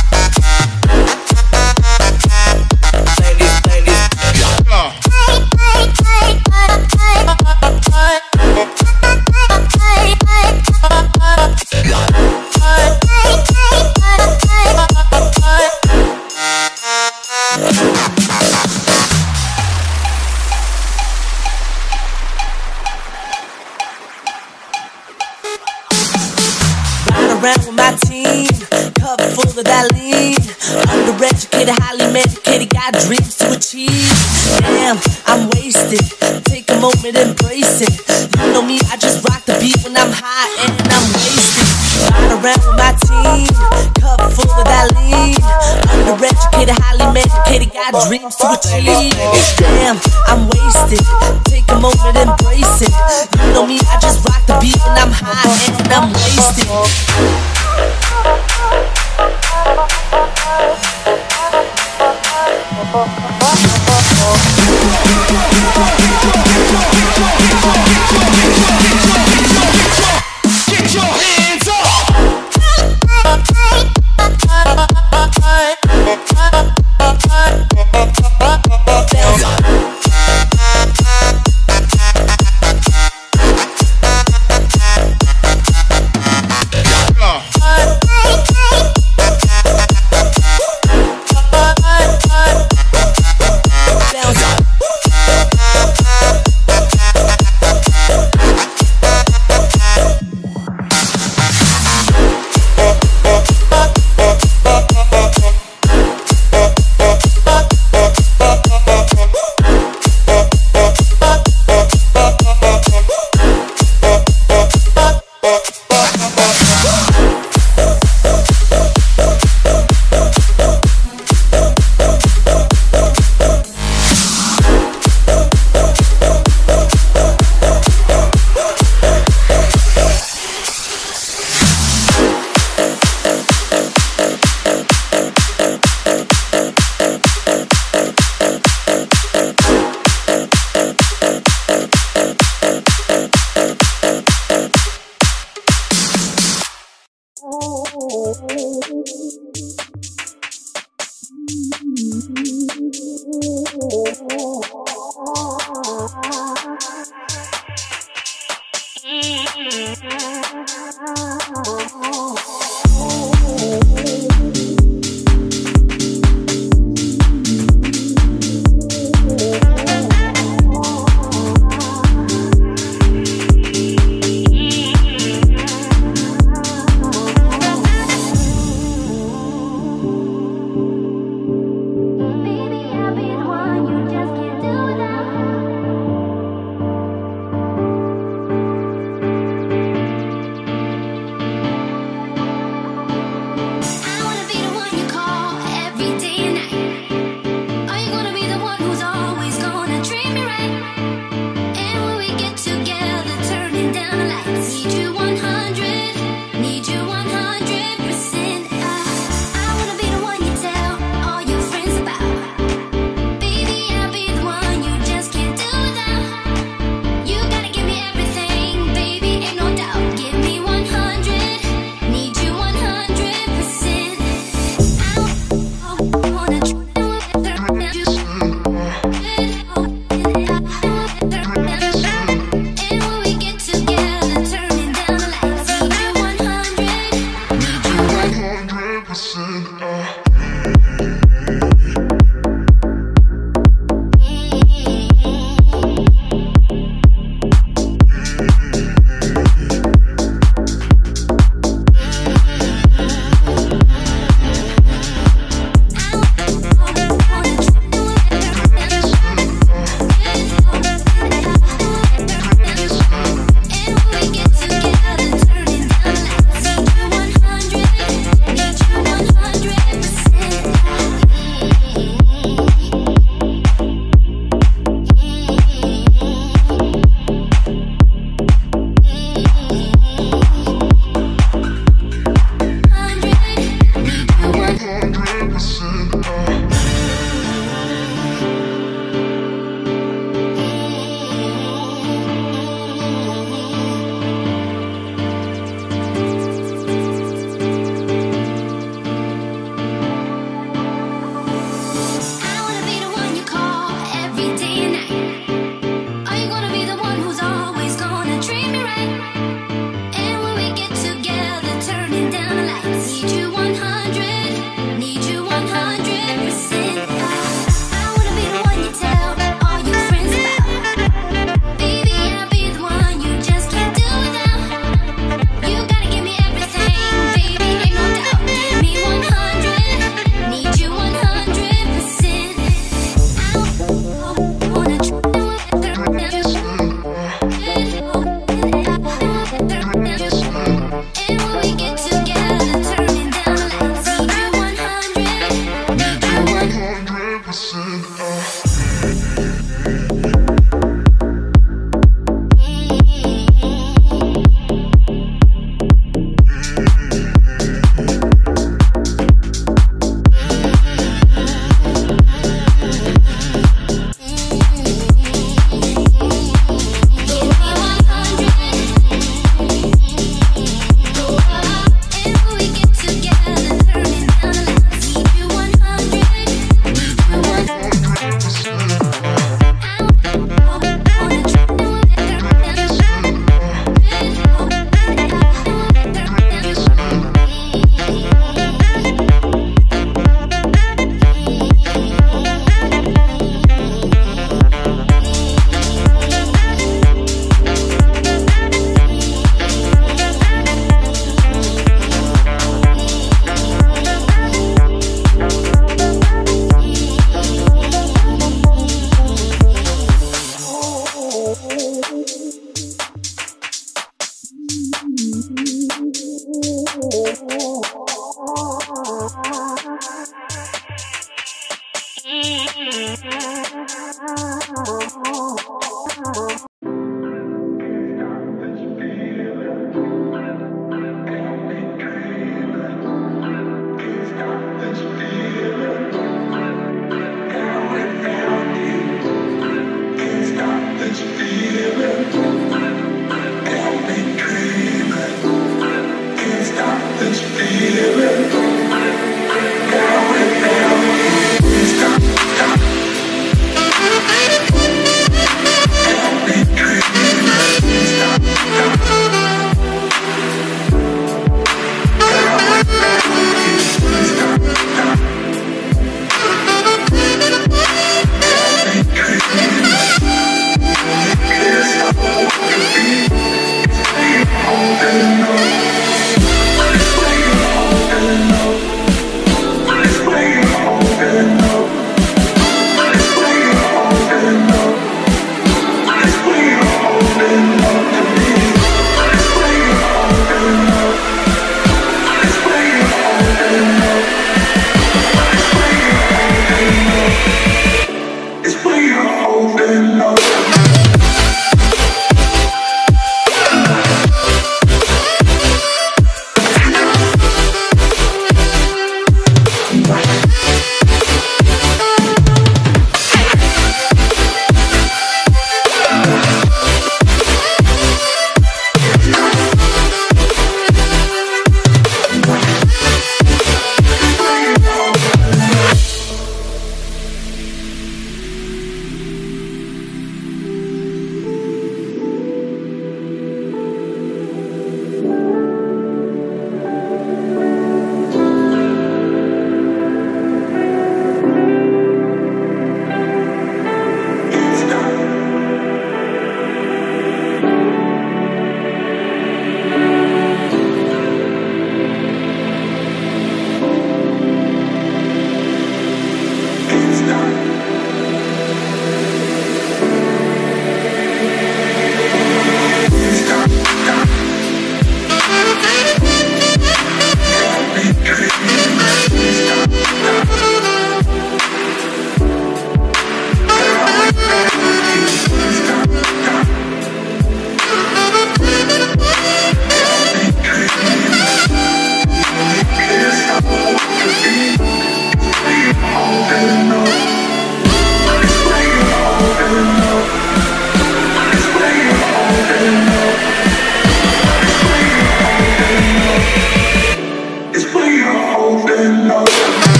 around with my team, cup full of that lean. Undereducated, highly medicated, got dreams to achieve. Damn, I'm wasted. Take a moment, embrace it. You know me, I just rock the beat when I'm high and I'm wasted. Ride around with my team, cup full of that lean. Undereducated, highly medicated, got dreams to achieve. Damn, I'm wasted. Take a moment, embrace it. You know me, I just rock the beat when I'm high and I'm wasted. Get your hands up!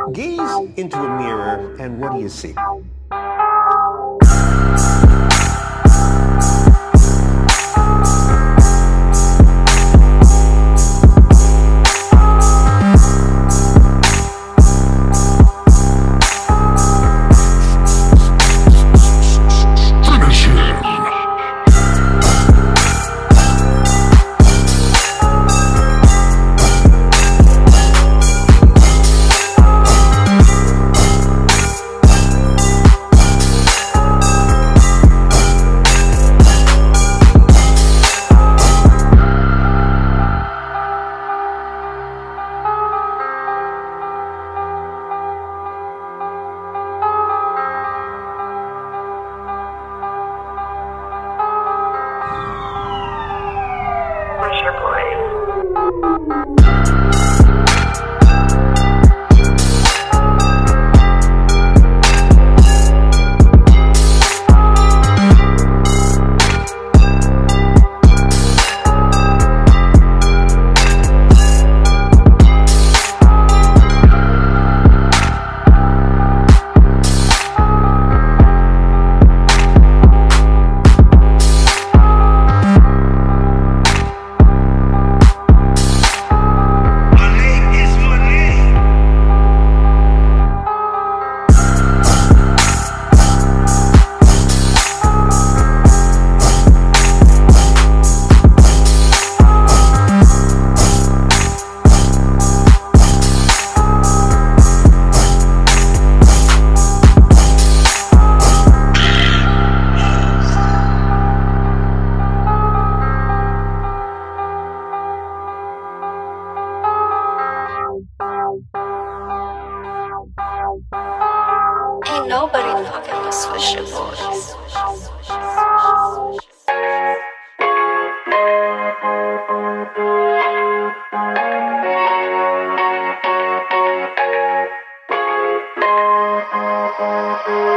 Gaze into a mirror, and what do you see? Ain't nobody fucking with Swisher Boys. Thank you.